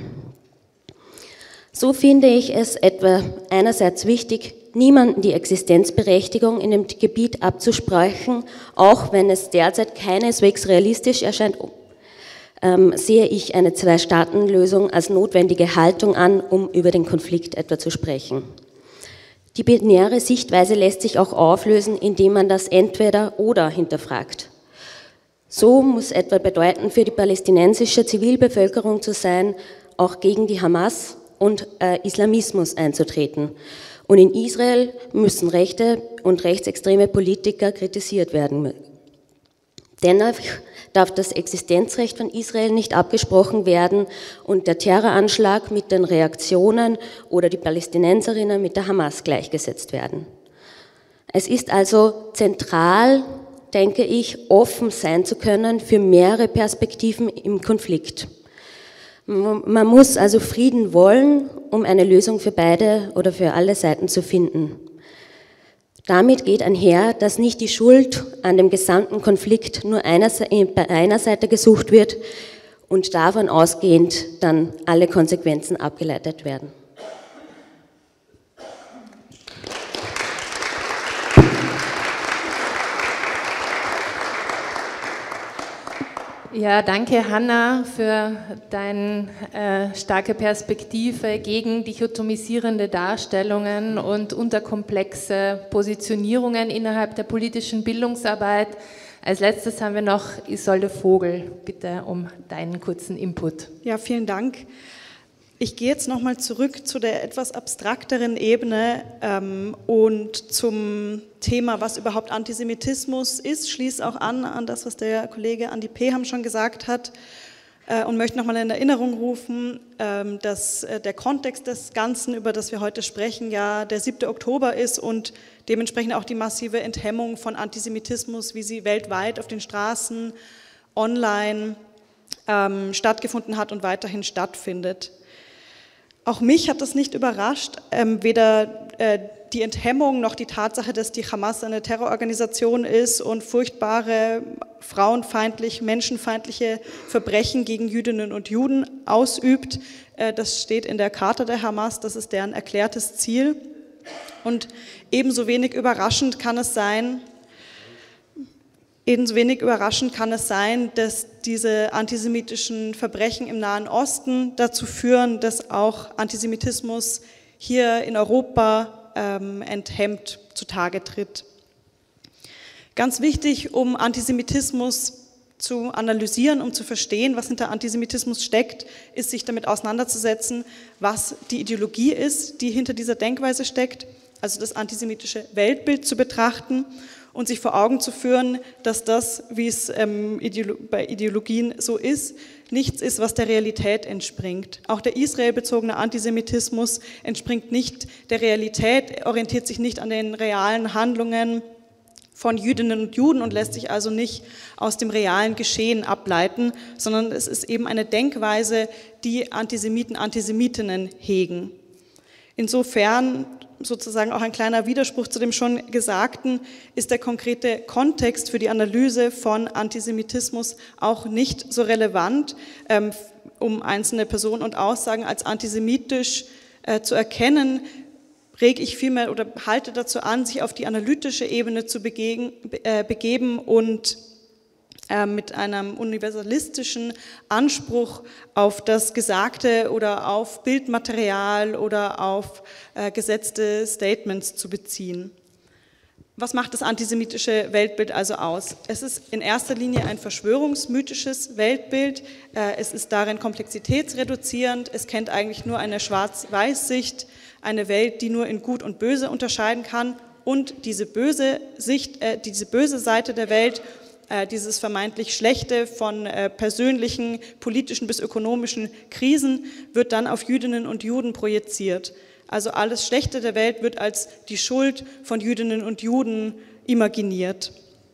So finde ich es etwa einerseits wichtig, niemandem die Existenzberechtigung in dem Gebiet abzusprechen, auch wenn es derzeit keineswegs realistisch erscheint, ähm, sehe ich eine Zwei-Staaten-Lösung als notwendige Haltung an, um über den Konflikt etwa zu sprechen. Die binäre Sichtweise lässt sich auch auflösen, indem man das entweder oder hinterfragt. So muss etwa bedeuten, für die palästinensische Zivilbevölkerung zu sein, auch gegen die Hamas und äh, Islamismus einzutreten. Und in Israel müssen rechte und rechtsextreme Politiker kritisiert werden. Dennoch darf das Existenzrecht von Israel nicht abgesprochen werden und der Terroranschlag mit den Reaktionen oder die Palästinenserinnen mit der Hamas gleichgesetzt werden. Es ist also zentral, denke ich, offen sein zu können für mehrere Perspektiven im Konflikt. Man muss also Frieden wollen, um eine Lösung für beide oder für alle Seiten zu finden. Damit geht einher, dass nicht die Schuld an dem gesamten Konflikt nur einer, bei einer Seite gesucht wird und davon ausgehend dann alle Konsequenzen abgeleitet werden. Ja, danke Hanna für deine äh, starke Perspektive gegen dichotomisierende Darstellungen und unterkomplexe Positionierungen innerhalb der politischen Bildungsarbeit. Als letztes haben wir noch Isolde Vogel, bitte um deinen kurzen Input. Ja, vielen Dank. Ich gehe jetzt nochmal zurück zu der etwas abstrakteren Ebene ähm, und zum Thema, was überhaupt Antisemitismus ist, schließe auch an an das, was der Kollege Andi Peham schon gesagt hat äh, und möchte nochmal in Erinnerung rufen, ähm, dass äh, der Kontext des Ganzen, über das wir heute sprechen, ja der siebte Oktober ist und dementsprechend auch die massive Enthemmung von Antisemitismus, wie sie weltweit auf den Straßen, online ähm, stattgefunden hat und weiterhin stattfindet. Auch mich hat das nicht überrascht, ähm, weder äh, die Enthemmung noch die Tatsache, dass die Hamas eine Terrororganisation ist und furchtbare frauenfeindliche, menschenfeindliche Verbrechen gegen Jüdinnen und Juden ausübt. Äh, das steht in der Charta der Hamas, das ist deren erklärtes Ziel. Und ebenso wenig überraschend kann es sein, Ebenso wenig überraschend kann es sein, dass diese antisemitischen Verbrechen im Nahen Osten dazu führen, dass auch Antisemitismus hier in Europa ähm, enthemmt zutage tritt. Ganz wichtig, um Antisemitismus zu analysieren, um zu verstehen, was hinter Antisemitismus steckt, ist, sich damit auseinanderzusetzen, was die Ideologie ist, die hinter dieser Denkweise steckt, also das antisemitische Weltbild zu betrachten und sich vor Augen zu führen, dass das, wie es ähm, Ideolo- bei Ideologien so ist, nichts ist, was der Realität entspringt. Auch der israelbezogene Antisemitismus entspringt nicht der Realität, orientiert sich nicht an den realen Handlungen von Jüdinnen und Juden und lässt sich also nicht aus dem realen Geschehen ableiten, sondern es ist eben eine Denkweise, die Antisemiten, Antisemitinnen hegen. Insofern, sozusagen auch ein kleiner Widerspruch zu dem schon Gesagten, ist der konkrete Kontext für die Analyse von Antisemitismus auch nicht so relevant, ähm, um einzelne Personen und Aussagen als antisemitisch äh, zu erkennen, rege ich vielmehr oder halte dazu an, sich auf die analytische Ebene zu begegen, äh, begeben und äh, mit einem universalistischen Anspruch auf das Gesagte oder auf Bildmaterial oder auf äh, gesetzte Statements zu beziehen. Was macht das antisemitische Weltbild also aus? Es ist in erster Linie ein verschwörungsmythisches Weltbild. Es ist darin komplexitätsreduzierend. Es kennt eigentlich nur eine Schwarz-Weiß-Sicht, eine Welt, die nur in Gut und Böse unterscheiden kann. Und diese böse Sicht, äh, diese böse Seite der Welt, äh, dieses vermeintlich Schlechte von äh, persönlichen, politischen bis ökonomischen Krisen, wird dann auf Jüdinnen und Juden projiziert. Also alles Schlechte der Welt wird als die Schuld von Jüdinnen und Juden imaginiert.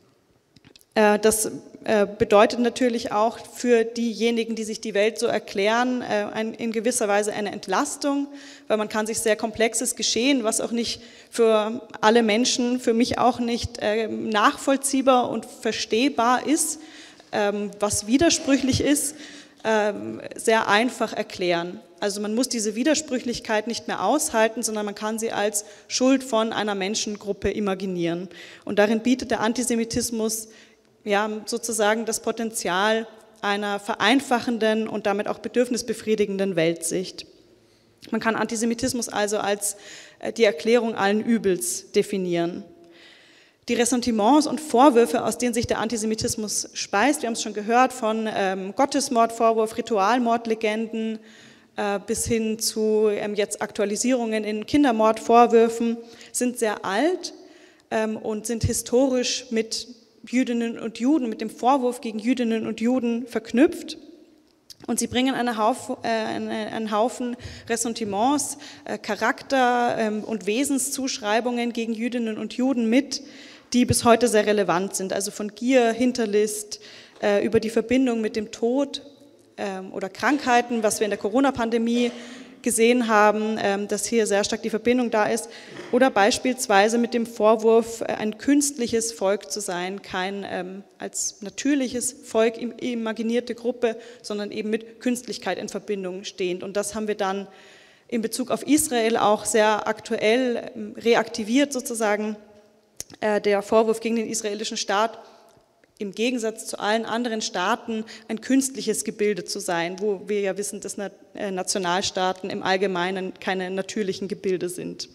Das bedeutet natürlich auch für diejenigen, die sich die Welt so erklären, in gewisser Weise eine Entlastung, weil man kann sich sehr komplexes Geschehen, was auch nicht für alle Menschen, für mich auch nicht nachvollziehbar und verstehbar ist, was widersprüchlich ist, sehr einfach erklären. Also man muss diese Widersprüchlichkeit nicht mehr aushalten, sondern man kann sie als Schuld von einer Menschengruppe imaginieren. Und darin bietet der Antisemitismus ja sozusagen das Potenzial einer vereinfachenden und damit auch bedürfnisbefriedigenden Weltsicht. Man kann Antisemitismus also als die Erklärung allen Übels definieren. Die Ressentiments und Vorwürfe, aus denen sich der Antisemitismus speist, wir haben es schon gehört, von ähm, Gottesmordvorwurf, Ritualmordlegenden äh, bis hin zu ähm, jetzt Aktualisierungen in Kindermordvorwürfen, sind sehr alt ähm, und sind historisch mit Jüdinnen und Juden, mit dem Vorwurf gegen Jüdinnen und Juden verknüpft. Und sie bringen eine Haufen, äh, einen Haufen Ressentiments, äh, Charakter ähm, und Wesenszuschreibungen gegen Jüdinnen und Juden mit, die bis heute sehr relevant sind, also von Gier, Hinterlist, äh, über die Verbindung mit dem Tod ähm, oder Krankheiten, was wir in der Corona-Pandemie gesehen haben, ähm, dass hier sehr stark die Verbindung da ist, oder beispielsweise mit dem Vorwurf, äh, ein künstliches Volk zu sein, kein ähm, als natürliches Volk imaginierte Gruppe, sondern eben mit Künstlichkeit in Verbindung stehend. Und das haben wir dann in Bezug auf Israel auch sehr aktuell ähm, reaktiviert sozusagen, der Vorwurf gegen den israelischen Staat, im Gegensatz zu allen anderen Staaten ein künstliches Gebilde zu sein, wo wir ja wissen, dass Nationalstaaten im Allgemeinen keine natürlichen Gebilde sind.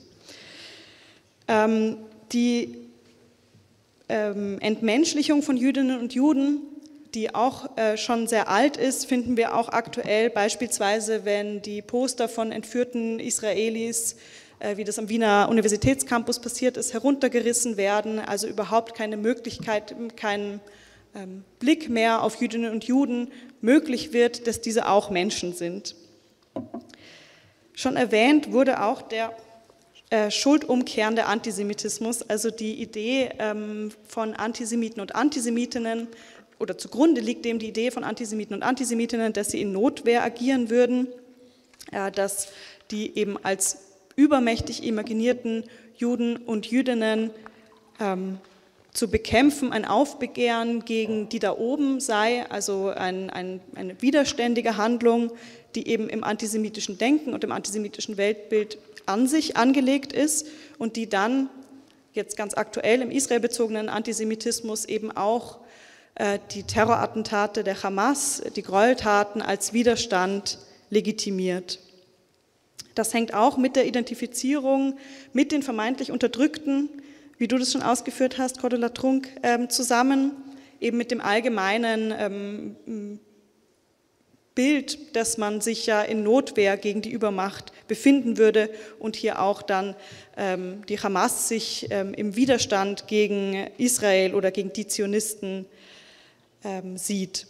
Die Entmenschlichung von Jüdinnen und Juden, die auch schon sehr alt ist, finden wir auch aktuell, beispielsweise wenn die Poster von entführten Israelis, wie das am Wiener Universitätscampus passiert ist, heruntergerissen werden, also überhaupt keine Möglichkeit, kein ähm, Blick mehr auf Jüdinnen und Juden möglich wird, dass diese auch Menschen sind. Schon erwähnt wurde auch der äh, schuldumkehrende Antisemitismus, also die Idee ähm, von Antisemiten und Antisemitinnen, oder zugrunde liegt dem die Idee von Antisemiten und Antisemitinnen, dass sie in Notwehr agieren würden, äh, dass die eben als übermächtig imaginierten Juden und Jüdinnen ähm, zu bekämpfen, ein Aufbegehren gegen die da oben sei, also ein, ein, eine widerständige Handlung, die eben im antisemitischen Denken und im antisemitischen Weltbild an sich angelegt ist und die dann jetzt ganz aktuell im israelbezogenen Antisemitismus eben auch äh, die Terrorattentate der Hamas, die Gräueltaten als Widerstand legitimiert. Das hängt auch mit der Identifizierung mit den vermeintlich Unterdrückten, wie du das schon ausgeführt hast, Cordula Trunk, ähm, zusammen, eben mit dem allgemeinen ähm, Bild, dass man sich ja in Notwehr gegen die Übermacht befinden würde und hier auch dann ähm, die Hamas sich ähm, im Widerstand gegen Israel oder gegen die Zionisten ähm, sieht.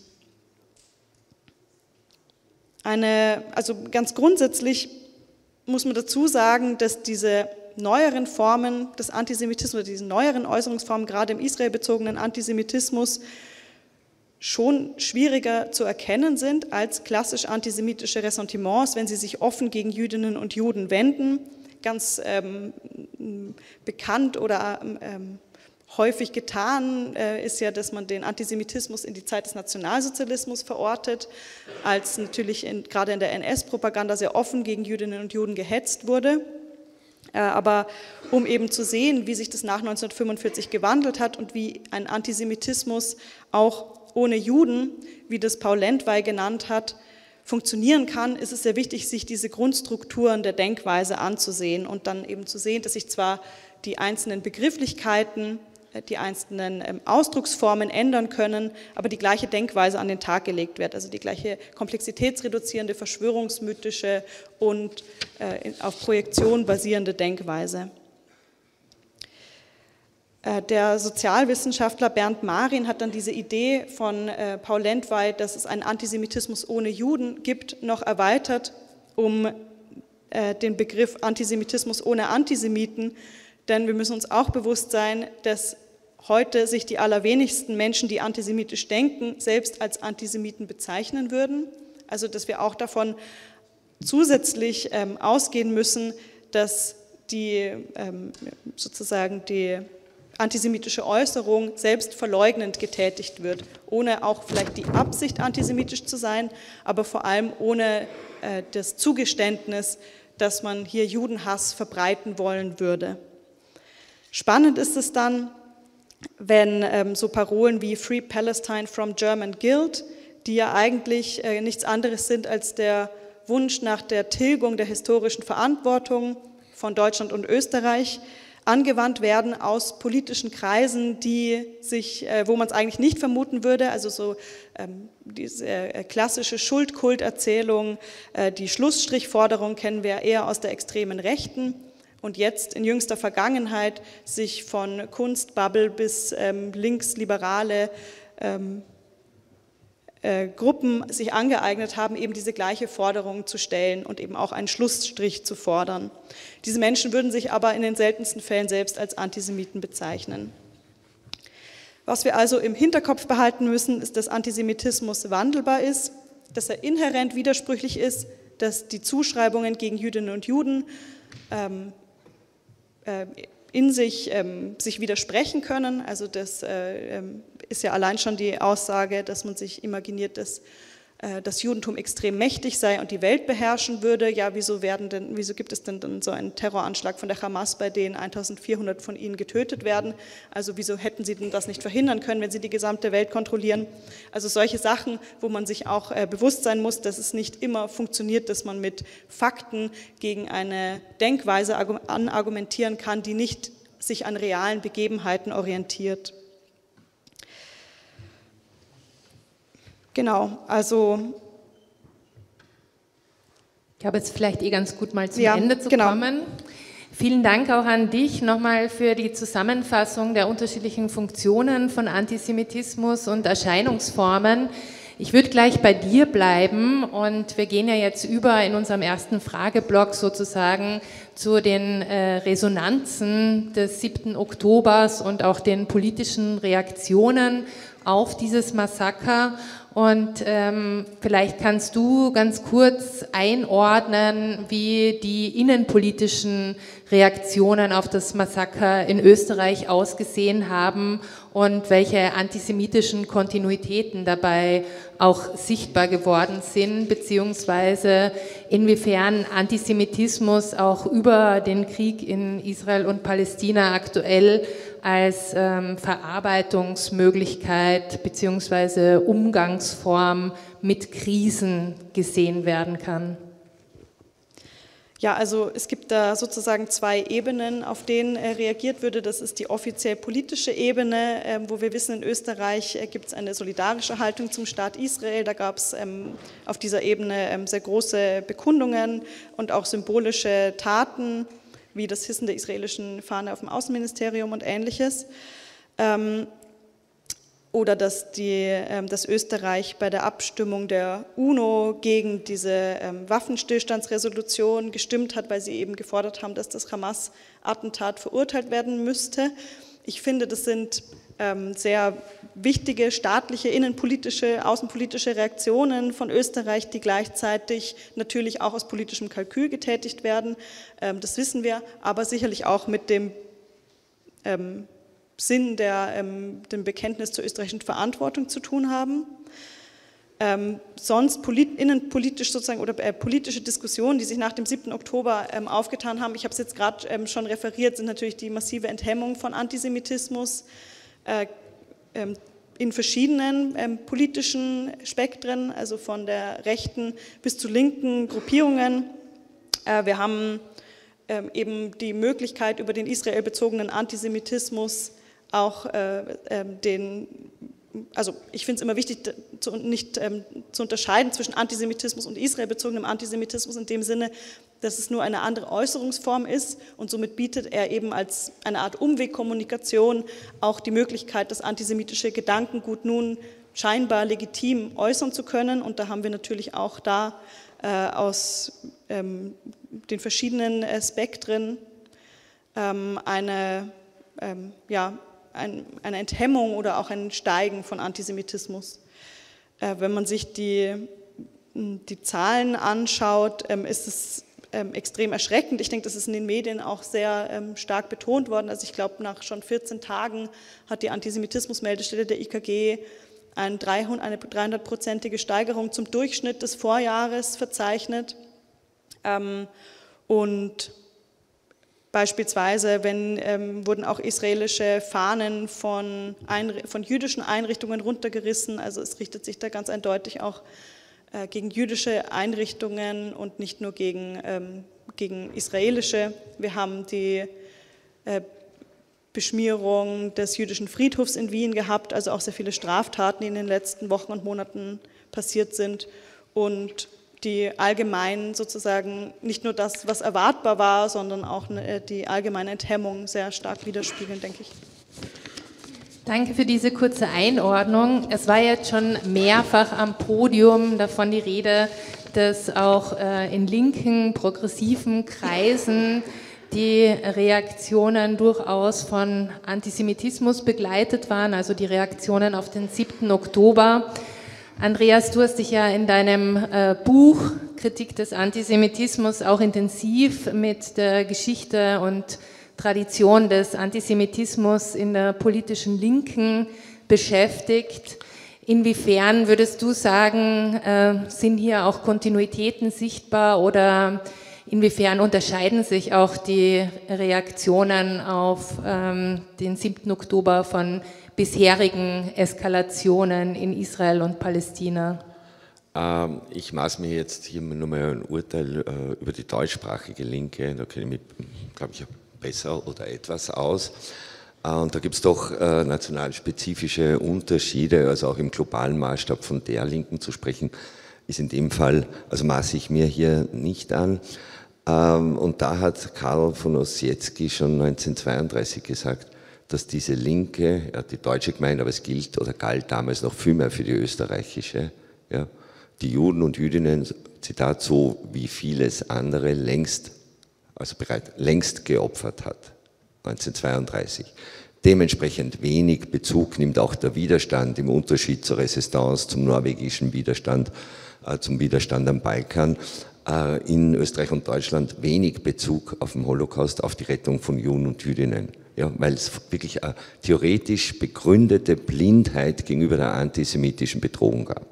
Eine, also ganz grundsätzlich muss man dazu sagen, dass diese neueren Formen des Antisemitismus, diesen neueren Äußerungsformen, gerade im israelbezogenen Antisemitismus, schon schwieriger zu erkennen sind als klassisch antisemitische Ressentiments, wenn sie sich offen gegen Jüdinnen und Juden wenden. Ganz ähm, bekannt oder ähm, häufig getan äh, ist ja, dass man den Antisemitismus in die Zeit des Nationalsozialismus verortet, als natürlich in, gerade in der N S-Propaganda sehr offen gegen Jüdinnen und Juden gehetzt wurde. Äh, aber um eben zu sehen, wie sich das nach neunzehnhundertfünfundvierzig gewandelt hat und wie ein Antisemitismus auch ohne Juden, wie das Paul Lendwey genannt hat, funktionieren kann, ist es sehr wichtig, sich diese Grundstrukturen der Denkweise anzusehen und dann eben zu sehen, dass sich zwar die einzelnen Begrifflichkeiten, die einzelnen Ausdrucksformen ändern können, aber die gleiche Denkweise an den Tag gelegt wird, also die gleiche komplexitätsreduzierende, verschwörungsmythische und auf Projektion basierende Denkweise. Der Sozialwissenschaftler Bernd Marin hat dann diese Idee von Paul Lendwey, dass es einen Antisemitismus ohne Juden gibt, noch erweitert um den Begriff Antisemitismus ohne Antisemiten, denn wir müssen uns auch bewusst sein, dass heute sich die allerwenigsten Menschen, die antisemitisch denken, selbst als Antisemiten bezeichnen würden, also dass wir auch davon zusätzlich ausgehen müssen, dass die sozusagen die antisemitische Äußerung selbst verleugnend getätigt wird, ohne auch vielleicht die Absicht, antisemitisch zu sein, aber vor allem ohne äh, das Zugeständnis, dass man hier Judenhass verbreiten wollen würde. Spannend ist es dann, wenn ähm, so Parolen wie Free Palestine from German Guilt, die ja eigentlich äh, nichts anderes sind als der Wunsch nach der Tilgung der historischen Verantwortung von Deutschland und Österreich, angewandt werden aus politischen Kreisen, die sich, wo man es eigentlich nicht vermuten würde, also so ähm, diese äh, klassische Schuldkulterzählung, äh, die Schlussstrichforderung kennen wir eher aus der extremen Rechten und jetzt in jüngster Vergangenheit sich von Kunstbubble bis ähm, linksliberale ähm, äh, Gruppen sich angeeignet haben, eben diese gleiche Forderung zu stellen und eben auch einen Schlussstrich zu fordern. Diese Menschen würden sich aber in den seltensten Fällen selbst als Antisemiten bezeichnen. Was wir also im Hinterkopf behalten müssen, ist, dass Antisemitismus wandelbar ist, dass er inhärent widersprüchlich ist, dass die Zuschreibungen gegen Jüdinnen und Juden ähm, äh, in sich, ähm, sich widersprechen können. Also das äh, ist ja allein schon die Aussage, dass man sich imaginiert, dass das Judentum extrem mächtig sei und die Welt beherrschen würde. Ja, wieso, werden denn, wieso gibt es denn dann so einen Terroranschlag von der Hamas, bei dem eintausendvierhundert von ihnen getötet werden? Also wieso hätten sie denn das nicht verhindern können, wenn sie die gesamte Welt kontrollieren? Also solche Sachen, wo man sich auch äh, bewusst sein muss, dass es nicht immer funktioniert, dass man mit Fakten gegen eine Denkweise anargumentieren kann, die nicht sich an realen Begebenheiten orientiert. Genau, also ich glaube, jetzt vielleicht eh ganz gut mal zum ja, Ende zu genau. kommen. Vielen Dank auch an dich nochmal für die Zusammenfassung der unterschiedlichen Funktionen von Antisemitismus und Erscheinungsformen. Ich würde gleich bei dir bleiben und wir gehen ja jetzt über in unserem ersten Frageblock sozusagen zu den äh, Resonanzen des siebten Oktobers und auch den politischen Reaktionen auf dieses Massaker. Und ähm, vielleicht kannst du ganz kurz einordnen, wie die innenpolitischen Reaktionen auf das Massaker in Österreich ausgesehen haben und welche antisemitischen Kontinuitäten dabei auch sichtbar geworden sind, beziehungsweise inwiefern Antisemitismus auch über den Krieg in Israel und Palästina aktuell als ähm, Verarbeitungsmöglichkeit beziehungsweise Umgangsform mit Krisen gesehen werden kann. Ja, also es gibt da sozusagen zwei Ebenen, auf denen äh, reagiert würde. Das ist die offiziell politische Ebene, äh, wo wir wissen, in Österreich äh, gibt es eine solidarische Haltung zum Staat Israel. Da gab es ähm, auf dieser Ebene ähm, sehr große Bekundungen und auch symbolische Taten, wie das Hissen der israelischen Fahne auf dem Außenministerium und Ähnliches. Ähm, oder dass, die, ähm, dass Österreich bei der Abstimmung der UNO gegen diese ähm, Waffenstillstandsresolution gestimmt hat, weil sie eben gefordert haben, dass das Hamas-Attentat verurteilt werden müsste. Ich finde, das sind ähm, sehr wichtige staatliche, innenpolitische, außenpolitische Reaktionen von Österreich, die gleichzeitig natürlich auch aus politischem Kalkül getätigt werden. Ähm, das wissen wir, aber sicherlich auch mit dem ähm, Sinn der, ähm, dem Bekenntnis zur österreichischen Verantwortung zu tun haben. Ähm, sonst polit, innenpolitisch sozusagen oder äh, politische Diskussionen, die sich nach dem siebten Oktober ähm, aufgetan haben, ich habe es jetzt gerade ähm, schon referiert, sind natürlich die massive Enthemmung von Antisemitismus äh, ähm, in verschiedenen ähm, politischen Spektren, also von der rechten bis zu linken Gruppierungen. Äh, wir haben ähm, eben die Möglichkeit, über den israelbezogenen Antisemitismus auch äh, äh, den, also ich finde es immer wichtig, zu, nicht ähm, zu unterscheiden zwischen Antisemitismus und israelbezogenem Antisemitismus in dem Sinne, dass es nur eine andere Äußerungsform ist und somit bietet er eben als eine Art Umwegkommunikation auch die Möglichkeit, das antisemitische Gedankengut nun scheinbar legitim äußern zu können, und da haben wir natürlich auch da äh, aus ähm, den verschiedenen äh, Spektren ähm, eine, ähm, ja, ein, eine Enthemmung oder auch ein Steigen von Antisemitismus. Äh, wenn man sich die, die Zahlen anschaut, ähm, ist es ähm, extrem erschreckend. Ich denke, das ist in den Medien auch sehr ähm, stark betont worden. Also ich glaube, nach schon vierzehn Tagen hat die Antisemitismus-Meldestelle der I K G eine dreihundertprozentige Steigerung zum Durchschnitt des Vorjahres verzeichnet. Ähm, und beispielsweise wenn, ähm, wurden auch israelische Fahnen von, Einri- von jüdischen Einrichtungen runtergerissen. Also es richtet sich da ganz eindeutig auch äh, gegen jüdische Einrichtungen und nicht nur gegen, ähm, gegen israelische. Wir haben die äh, Beschmierung des jüdischen Friedhofs in Wien gehabt, also auch sehr viele Straftaten, die in den letzten Wochen und Monaten passiert sind, und die allgemein sozusagen nicht nur das, was erwartbar war, sondern auch die allgemeine Enthemmung sehr stark widerspiegeln, denke ich. Danke für diese kurze Einordnung. Es war jetzt schon mehrfach am Podium davon die Rede, dass auch in linken, progressiven Kreisen die Reaktionen durchaus von Antisemitismus begleitet waren, also die Reaktionen auf den siebten Oktober. Andreas, du hast dich ja in deinem äh, Buch Kritik des Antisemitismus auch intensiv mit der Geschichte und Tradition des Antisemitismus in der politischen Linken beschäftigt. Inwiefern würdest du sagen, äh, sind hier auch Kontinuitäten sichtbar, oder inwiefern unterscheiden sich auch die Reaktionen auf ähm, den siebten Oktober von bisherigen Eskalationen in Israel und Palästina? Ähm, ich maß mir jetzt hier nur mal ein Urteil äh, über die deutschsprachige Linke, da kenne ich mich, glaube ich, besser oder etwas aus. Äh, und da gibt es doch äh, nationalspezifische Unterschiede, also auch im globalen Maßstab von der Linken zu sprechen, ist in dem Fall, also maße ich mir hier nicht an. Ähm, und da hat Karl von Ossietzky schon neunzehnhundertzweiunddreißig gesagt, dass diese Linke, ja, die deutsche gemeint, aber es gilt oder galt damals noch viel mehr für die österreichische, ja, die Juden und Jüdinnen, Zitat, so wie vieles andere längst, also bereit, längst geopfert hat, neunzehnhundertzweiunddreißig. Dementsprechend wenig Bezug nimmt auch der Widerstand im Unterschied zur Resistance, zum norwegischen Widerstand, äh, zum Widerstand am Balkan, äh, in Österreich und Deutschland wenig Bezug auf den Holocaust, auf die Rettung von Juden und Jüdinnen. Ja, weil es wirklich eine theoretisch begründete Blindheit gegenüber der antisemitischen Bedrohung gab.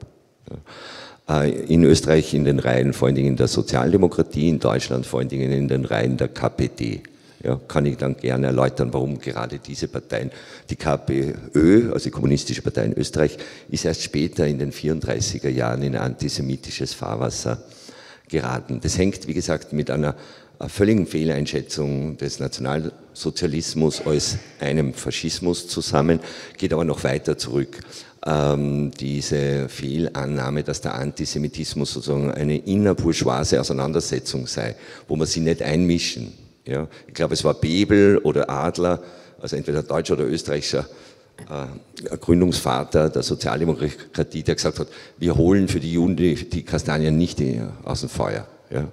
Ja. In Österreich in den Reihen vor allen Dingen der Sozialdemokratie, in Deutschland vor allen Dingen in den Reihen der K P D. Ja, kann ich dann gerne erläutern, warum gerade diese Parteien, die KPÖ, also die Kommunistische Partei in Österreich, ist erst später in den vierunddreißiger Jahren in antisemitisches Fahrwasser geraten. Das hängt, wie gesagt, mit einer völligen Fehleinschätzung des Nationalsozialismus als einem Faschismus zusammen, geht aber noch weiter zurück. Ähm, diese Fehlannahme, dass der Antisemitismus sozusagen eine innerbourgeoise Auseinandersetzung sei, wo man sich nicht einmischen. Ja? Ich glaube, es war Bebel oder Adler, also entweder deutscher oder österreichischer äh, Gründungsvater der Sozialdemokratie, der gesagt hat, wir holen für die Juden die, die Kastanien nicht aus dem Feuer. Ja.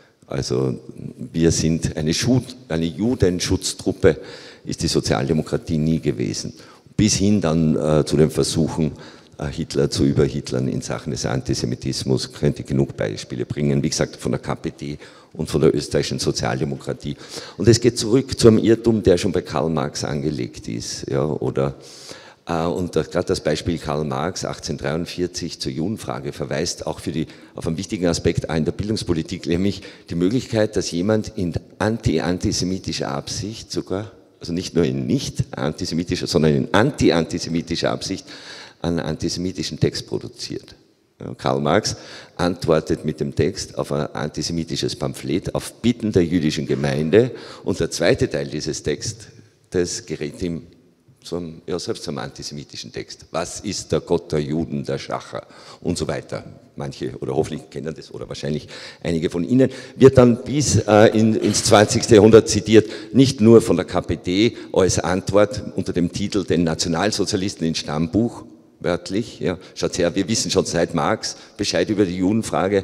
Also wir sind eine, Schu eine Judenschutztruppe, ist die Sozialdemokratie nie gewesen. Bis hin dann äh, zu den Versuchen, äh, Hitler zu überhitlern in Sachen des Antisemitismus, könnte ich genug Beispiele bringen, wie gesagt, von der K P D und von der österreichischen Sozialdemokratie. Und es geht zurück zu einem Irrtum, der schon bei Karl Marx angelegt ist. Ja, oder, äh, und gerade das Beispiel Karl Marx achtzehnhundertdreiundvierzig zur Judenfrage verweist auch für die, auf einen wichtigen Aspekt in der Bildungspolitik, nämlich die Möglichkeit, dass jemand in anti-antisemitischer Absicht sogar, also nicht nur in nicht antisemitischer, sondern in anti-antisemitischer Absicht einen antisemitischen Text produziert. Ja, Karl Marx antwortet mit dem Text auf ein antisemitisches Pamphlet auf Bitten der jüdischen Gemeinde und der zweite Teil dieses Textes gerät ihm zum, ja, selbst zum antisemitischen Text. Was ist der Gott der Juden, der Schacher und so weiter. Manche oder hoffentlich kennen das oder wahrscheinlich einige von Ihnen, wird dann bis äh, in, ins zwanzigste Jahrhundert zitiert, nicht nur von der K P D als Antwort unter dem Titel Den Nationalsozialisten ins Stammbuch, wörtlich, ja, schaut her, wir wissen schon seit Marx Bescheid über die Judenfrage, äh,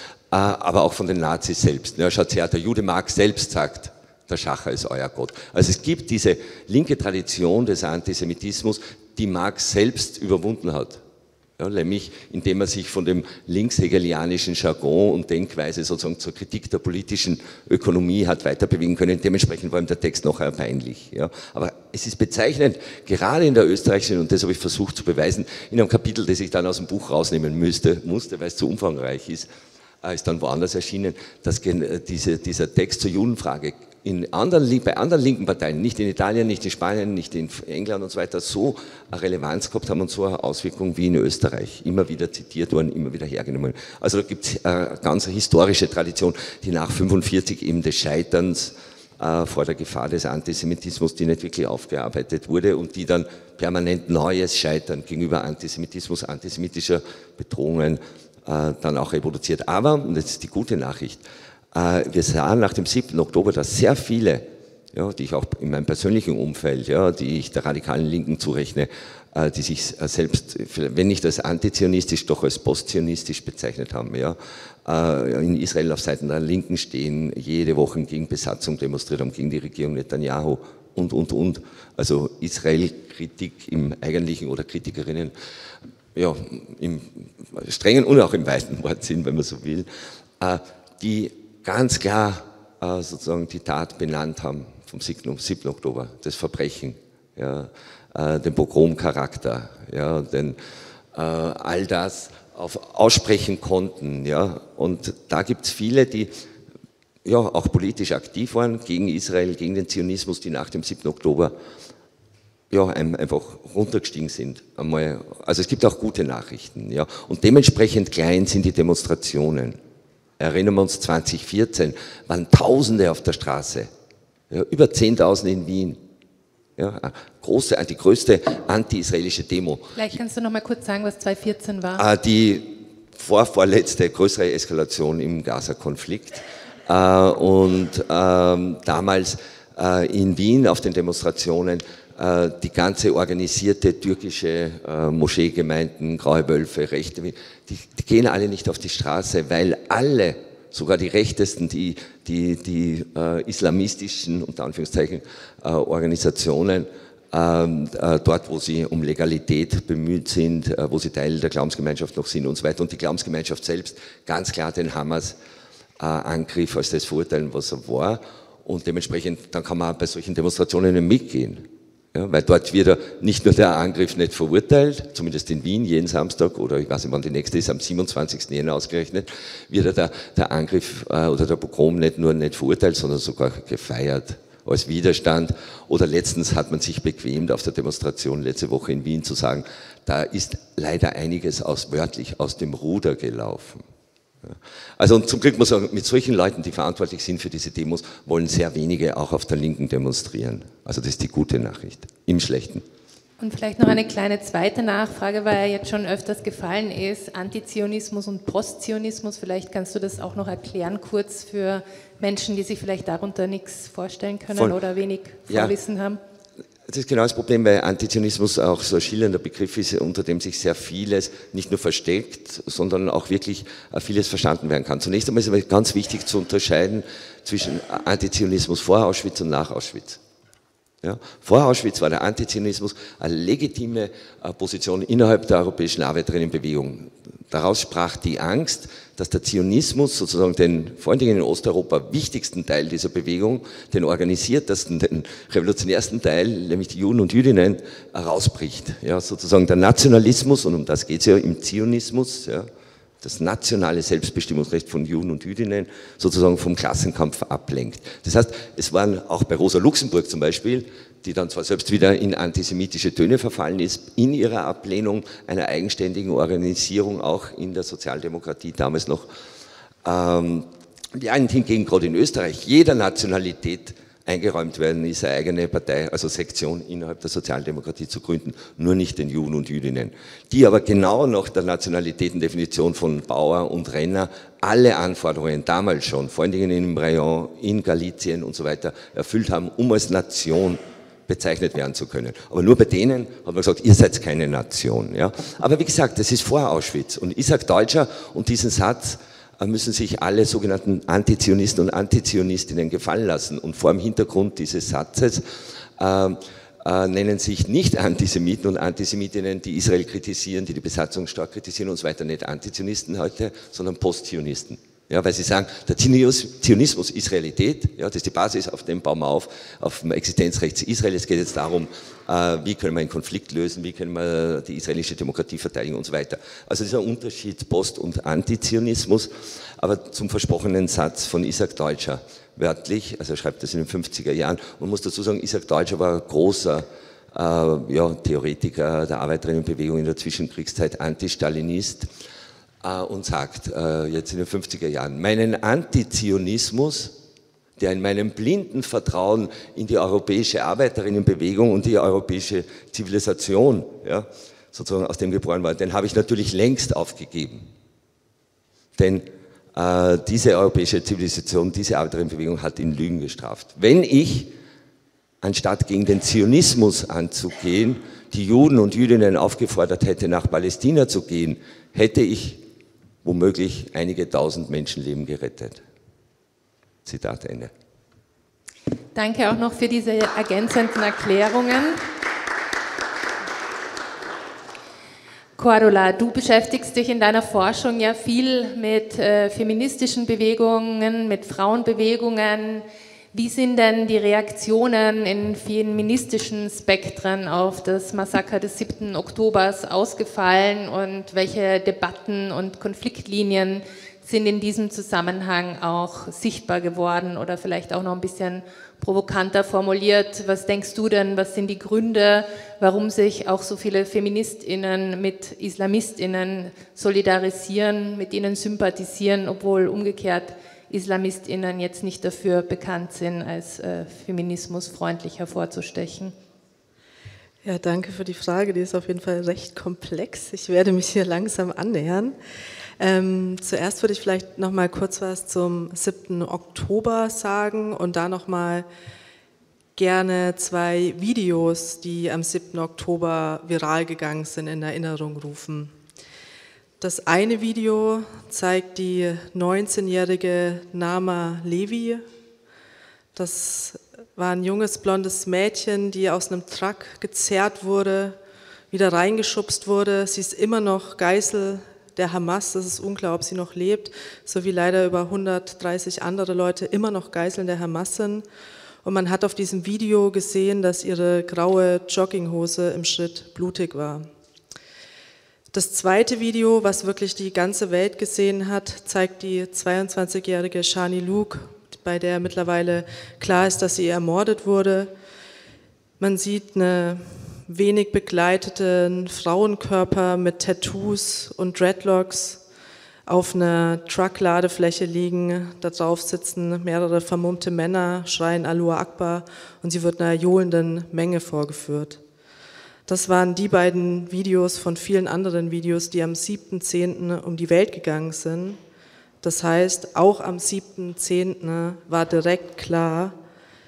aber auch von den Nazis selbst. Ja, schaut her, der Jude Marx selbst sagt, der Schacher ist euer Gott. Also es gibt diese linke Tradition des Antisemitismus, die Marx selbst überwunden hat. Ja, nämlich indem er sich von dem linkshegelianischen Jargon und Denkweise sozusagen zur Kritik der politischen Ökonomie hat weiterbewegen können. Dementsprechend war ihm der Text noch peinlich. Ja. Aber es ist bezeichnend, gerade in der österreichischen, und das habe ich versucht zu beweisen, in einem Kapitel, das ich dann aus dem Buch rausnehmen müsste, musste, weil es zu umfangreich ist, ist dann woanders erschienen, dass diese, dieser Text zur Judenfrage in anderen, bei anderen linken Parteien, nicht in Italien, nicht in Spanien, nicht in England und so weiter, so eine Relevanz gehabt haben und so eine Auswirkung wie in Österreich. Immer wieder zitiert worden, immer wieder hergenommen. Also da gibt es eine ganz historische Tradition, die nach fünfundvierzig eben des Scheiterns äh, vor der Gefahr des Antisemitismus, die nicht wirklich aufgearbeitet wurde und die dann permanent neues Scheitern gegenüber Antisemitismus, antisemitischer Bedrohungen äh, dann auch reproduziert. Aber, und das ist die gute Nachricht, wir sahen nach dem siebten Oktober, dass sehr viele, ja, die ich auch in meinem persönlichen Umfeld, ja, die ich der radikalen Linken zurechne, die sich selbst, wenn nicht als antizionistisch, doch als postzionistisch bezeichnet haben, ja, in Israel auf Seiten der Linken stehen, jede Woche gegen Besatzung demonstriert haben, gegen die Regierung Netanyahu und, und, und. Also Israel-Kritik im eigentlichen oder Kritikerinnen, ja, im strengen und auch im weiten Wortsinn, wenn man so will, die ganz klar äh, sozusagen die Tat benannt haben vom siebten Oktober, das Verbrechen, ja, äh, den Pogromcharakter, ja, den, äh, all das auf, aussprechen konnten. Ja, und da gibt es viele, die ja, auch politisch aktiv waren gegen Israel, gegen den Zionismus, die nach dem siebten Oktober ja, einfach runtergestiegen sind. Einmal, also es gibt auch gute Nachrichten. Ja, und dementsprechend klein sind die Demonstrationen. Erinnern wir uns, zweitausendvierzehn waren Tausende auf der Straße, ja, über zehntausend in Wien. Ja, große, die größte anti-israelische Demo. Vielleicht kannst du noch mal kurz sagen, was zweitausendvierzehn war. Die vorvorletzte größere Eskalation im Gaza-Konflikt. Und ähm, damals äh, in Wien auf den Demonstrationen äh, die ganze organisierte türkische äh, Moscheegemeinden, Graue Wölfe, Rechte, die, die gehen alle nicht auf die Straße, weil alle, sogar die Rechtesten, die, die, die äh, islamistischen, unter Anführungszeichen, äh, Organisationen, Ähm, äh, dort, wo sie um Legalität bemüht sind, äh, wo sie Teil der Glaubensgemeinschaft noch sind und so weiter. Und die Glaubensgemeinschaft selbst ganz klar den Hamas-Angriff äh, als das verurteilen, was er war. Und dementsprechend, dann kann man auch bei solchen Demonstrationen nicht mitgehen. Ja, weil dort wird er nicht nur der Angriff nicht verurteilt, zumindest in Wien jeden Samstag, oder ich weiß nicht, wann die nächste ist, am siebenundzwanzigsten Jänner ausgerechnet, wird er der, der Angriff äh, oder der Pogrom nicht nur nicht verurteilt, sondern sogar gefeiert als Widerstand. Oder letztens hat man sich bequemt auf der Demonstration letzte Woche in Wien zu sagen, da ist leider einiges aus, wörtlich aus dem Ruder gelaufen. Also und zum Glück muss man sagen, mit solchen Leuten, die verantwortlich sind für diese Demos, wollen sehr wenige auch auf der Linken demonstrieren. Also das ist die gute Nachricht, im Schlechten. Und vielleicht noch eine kleine zweite Nachfrage, weil ja jetzt schon öfters gefallen ist, Antizionismus und Postzionismus, vielleicht kannst du das auch noch erklären, kurz für Menschen, die sich vielleicht darunter nichts vorstellen können Voll. Oder wenig Vorwissen ja. haben. Das ist genau das Problem, weil Antizionismus auch so ein schillernder Begriff ist, unter dem sich sehr vieles nicht nur versteckt, sondern auch wirklich vieles verstanden werden kann. Zunächst einmal ist es ganz wichtig zu unterscheiden zwischen Antizionismus vor Auschwitz und nach Auschwitz. Ja, vor Auschwitz war der Antizionismus eine legitime Position innerhalb der europäischen Arbeiterinnenbewegung. Daraus sprach die Angst, dass der Zionismus sozusagen den, vor allen Dingen in Osteuropa, wichtigsten Teil dieser Bewegung, den organisiertesten, den revolutionärsten Teil, nämlich die Juden und Jüdinnen, herausbricht. Ja, sozusagen der Nationalismus, und um das geht es ja im Zionismus, ja, das nationale Selbstbestimmungsrecht von Juden und Jüdinnen sozusagen vom Klassenkampf ablenkt. Das heißt, es waren auch bei Rosa Luxemburg zum Beispiel, die dann zwar selbst wieder in antisemitische Töne verfallen ist, in ihrer Ablehnung einer eigenständigen Organisierung auch in der Sozialdemokratie damals noch, ähm, während hingegen gerade in Österreich jeder Nationalität eingeräumt werden ist, eine eigene Partei, also Sektion innerhalb der Sozialdemokratie zu gründen, nur nicht den Juden und Jüdinnen, die aber genau nach der Nationalitätendefinition von Bauer und Renner alle Anforderungen damals schon, vor allen Dingen im Rayon, in Galizien und so weiter, erfüllt haben, um als Nation bezeichnet werden zu können. Aber nur bei denen hat man gesagt, ihr seid keine Nation. Ja? Aber wie gesagt, das ist vor Auschwitz. Und ich sage Deutscher, und diesen Satz müssen sich alle sogenannten Antizionisten und Antizionistinnen gefallen lassen. Und vor dem Hintergrund dieses Satzes äh, äh, nennen sich nicht Antisemiten und Antisemitinnen, die Israel kritisieren, die die Besatzung stark kritisieren und so weiter, nicht Antizionisten heute, sondern Postzionisten. Ja, weil sie sagen, der Zionismus ist Realität, ja, das ist die Basis, auf dem bauen wir auf, auf dem Existenzrecht Israel. Es geht jetzt darum, äh, wie können wir einen Konflikt lösen, wie können wir die israelische Demokratie verteidigen und so weiter. Also dieser Unterschied Post- und Antizionismus, aber zum versprochenen Satz von Isaac Deutscher, wörtlich, also er schreibt das in den fünfziger Jahren, man muss dazu sagen, Isaac Deutscher war ein großer äh, ja, Theoretiker der Arbeiterinnenbewegung in der Zwischenkriegszeit, Anti-Stalinist, und sagt, jetzt in den fünfziger Jahren, meinen Antizionismus, der in meinem blinden Vertrauen in die europäische Arbeiterinnenbewegung und die europäische Zivilisation, ja, sozusagen aus dem geboren war, den habe ich natürlich längst aufgegeben. Denn äh, diese europäische Zivilisation, diese Arbeiterinnenbewegung hat ihn Lügen gestraft. Wenn ich, anstatt gegen den Zionismus anzugehen, die Juden und Jüdinnen aufgefordert hätte, nach Palästina zu gehen, hätte ich womöglich einige tausend Menschenleben gerettet. Zitat Ende. Danke auch noch für diese ergänzenden Erklärungen. Cordula, du beschäftigst dich in deiner Forschung ja viel mit äh, feministischen Bewegungen, mit Frauenbewegungen. Wie sind denn die Reaktionen in feministischen Spektren auf das Massaker des siebten Oktobers ausgefallen und welche Debatten und Konfliktlinien sind in diesem Zusammenhang auch sichtbar geworden oder vielleicht auch noch ein bisschen provokanter formuliert? Was denkst du denn, was sind die Gründe, warum sich auch so viele FeministInnen mit IslamistInnen solidarisieren, mit ihnen sympathisieren, obwohl umgekehrt IslamistInnen jetzt nicht dafür bekannt sind, als äh, feminismusfreundlich hervorzustechen? Ja, danke für die Frage, die ist auf jeden Fall recht komplex. Ich werde mich hier langsam annähern. Ähm, zuerst würde ich vielleicht noch mal kurz was zum siebten Oktober sagen und da noch mal gerne zwei Videos, die am siebten Oktober viral gegangen sind, in Erinnerung rufen. Das eine Video zeigt die neunzehnjährige Naama Levy. Das war ein junges, blondes Mädchen, die aus einem Truck gezerrt wurde, wieder reingeschubst wurde. Sie ist immer noch Geisel der Hamas, das ist unklar, ob sie noch lebt, so wie leider über hundertdreißig andere Leute immer noch Geiseln der Hamas sind. Und man hat auf diesem Video gesehen, dass ihre graue Jogginghose im Schritt blutig war. Das zweite Video, was wirklich die ganze Welt gesehen hat, zeigt die zweiundzwanzigjährige Shani Luke, bei der mittlerweile klar ist, dass sie ermordet wurde. Man sieht einen wenig bekleideten Frauenkörper mit Tattoos und Dreadlocks auf einer Truck-Ladefläche liegen. Da drauf sitzen mehrere vermummte Männer, schreien Allahu Akbar und sie wird einer johlenden Menge vorgeführt. Das waren die beiden Videos von vielen anderen Videos, die am siebten zehnten um die Welt gegangen sind. Das heißt, auch am siebten zehnten war direkt klar,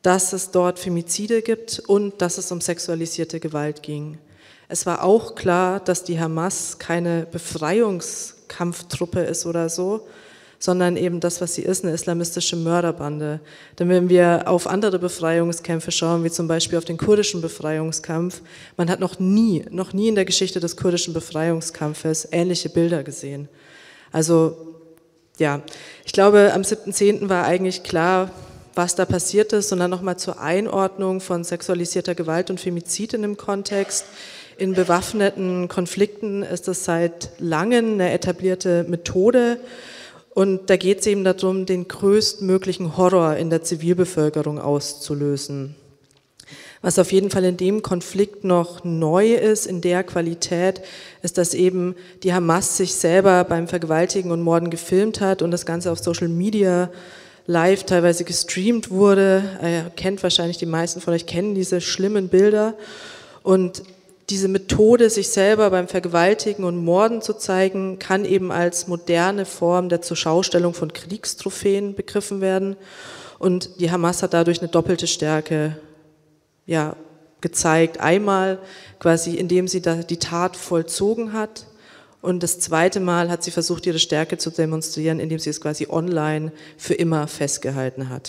dass es dort Femizide gibt und dass es um sexualisierte Gewalt ging. Es war auch klar, dass die Hamas keine Befreiungskampftruppe ist oder so, sondern eben das, was sie ist, eine islamistische Mörderbande. Denn wenn wir auf andere Befreiungskämpfe schauen, wie zum Beispiel auf den kurdischen Befreiungskampf, man hat noch nie, noch nie in der Geschichte des kurdischen Befreiungskampfes ähnliche Bilder gesehen. Also ja, ich glaube, am siebten zehnten war eigentlich klar, was da passiert ist, und dann nochmal zur Einordnung von sexualisierter Gewalt und Femizid in dem Kontext. In bewaffneten Konflikten ist das seit langem eine etablierte Methode. Und da geht es eben darum, den größtmöglichen Horror in der Zivilbevölkerung auszulösen. Was auf jeden Fall in dem Konflikt noch neu ist, in der Qualität, ist, dass eben die Hamas sich selber beim Vergewaltigen und Morden gefilmt hat und das Ganze auf Social Media live teilweise gestreamt wurde. Ihr kennt wahrscheinlich, die meisten von euch kennen diese schlimmen Bilder. Und diese Methode, sich selber beim Vergewaltigen und Morden zu zeigen, kann eben als moderne Form der Zurschaustellung von Kriegstrophäen begriffen werden. Und die Hamas hat dadurch eine doppelte Stärke ja, gezeigt. Einmal quasi, indem sie da die Tat vollzogen hat. Und das zweite Mal hat sie versucht, ihre Stärke zu demonstrieren, indem sie es quasi online für immer festgehalten hat.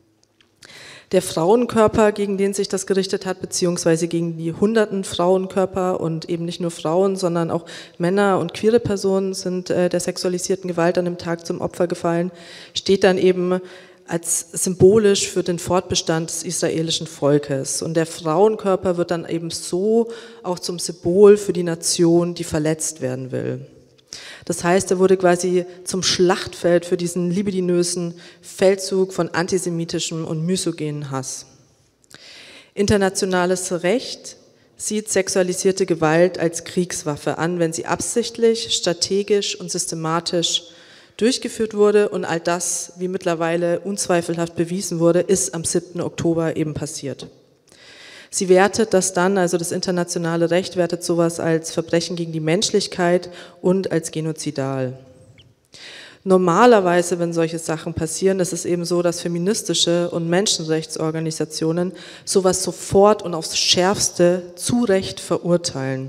Der Frauenkörper, gegen den sich das gerichtet hat, beziehungsweise gegen die hunderten Frauenkörper und eben nicht nur Frauen, sondern auch Männer und queere Personen sind äh, der sexualisierten Gewalt an dem Tag zum Opfer gefallen, steht dann eben als symbolisch für den Fortbestand des israelischen Volkes. Und der Frauenkörper wird dann eben so auch zum Symbol für die Nation, die verletzt werden will. Das heißt, er wurde quasi zum Schlachtfeld für diesen libidinösen Feldzug von antisemitischem und misogenen Hass. Internationales Recht sieht sexualisierte Gewalt als Kriegswaffe an, wenn sie absichtlich, strategisch und systematisch durchgeführt wurde, und all das, wie mittlerweile unzweifelhaft bewiesen wurde, ist am siebten Oktober eben passiert. Sie wertet das dann, also das internationale Recht wertet sowas als Verbrechen gegen die Menschlichkeit und als genozidal. Normalerweise, wenn solche Sachen passieren, ist es eben so, dass feministische und Menschenrechtsorganisationen sowas sofort und aufs Schärfste zu Recht verurteilen.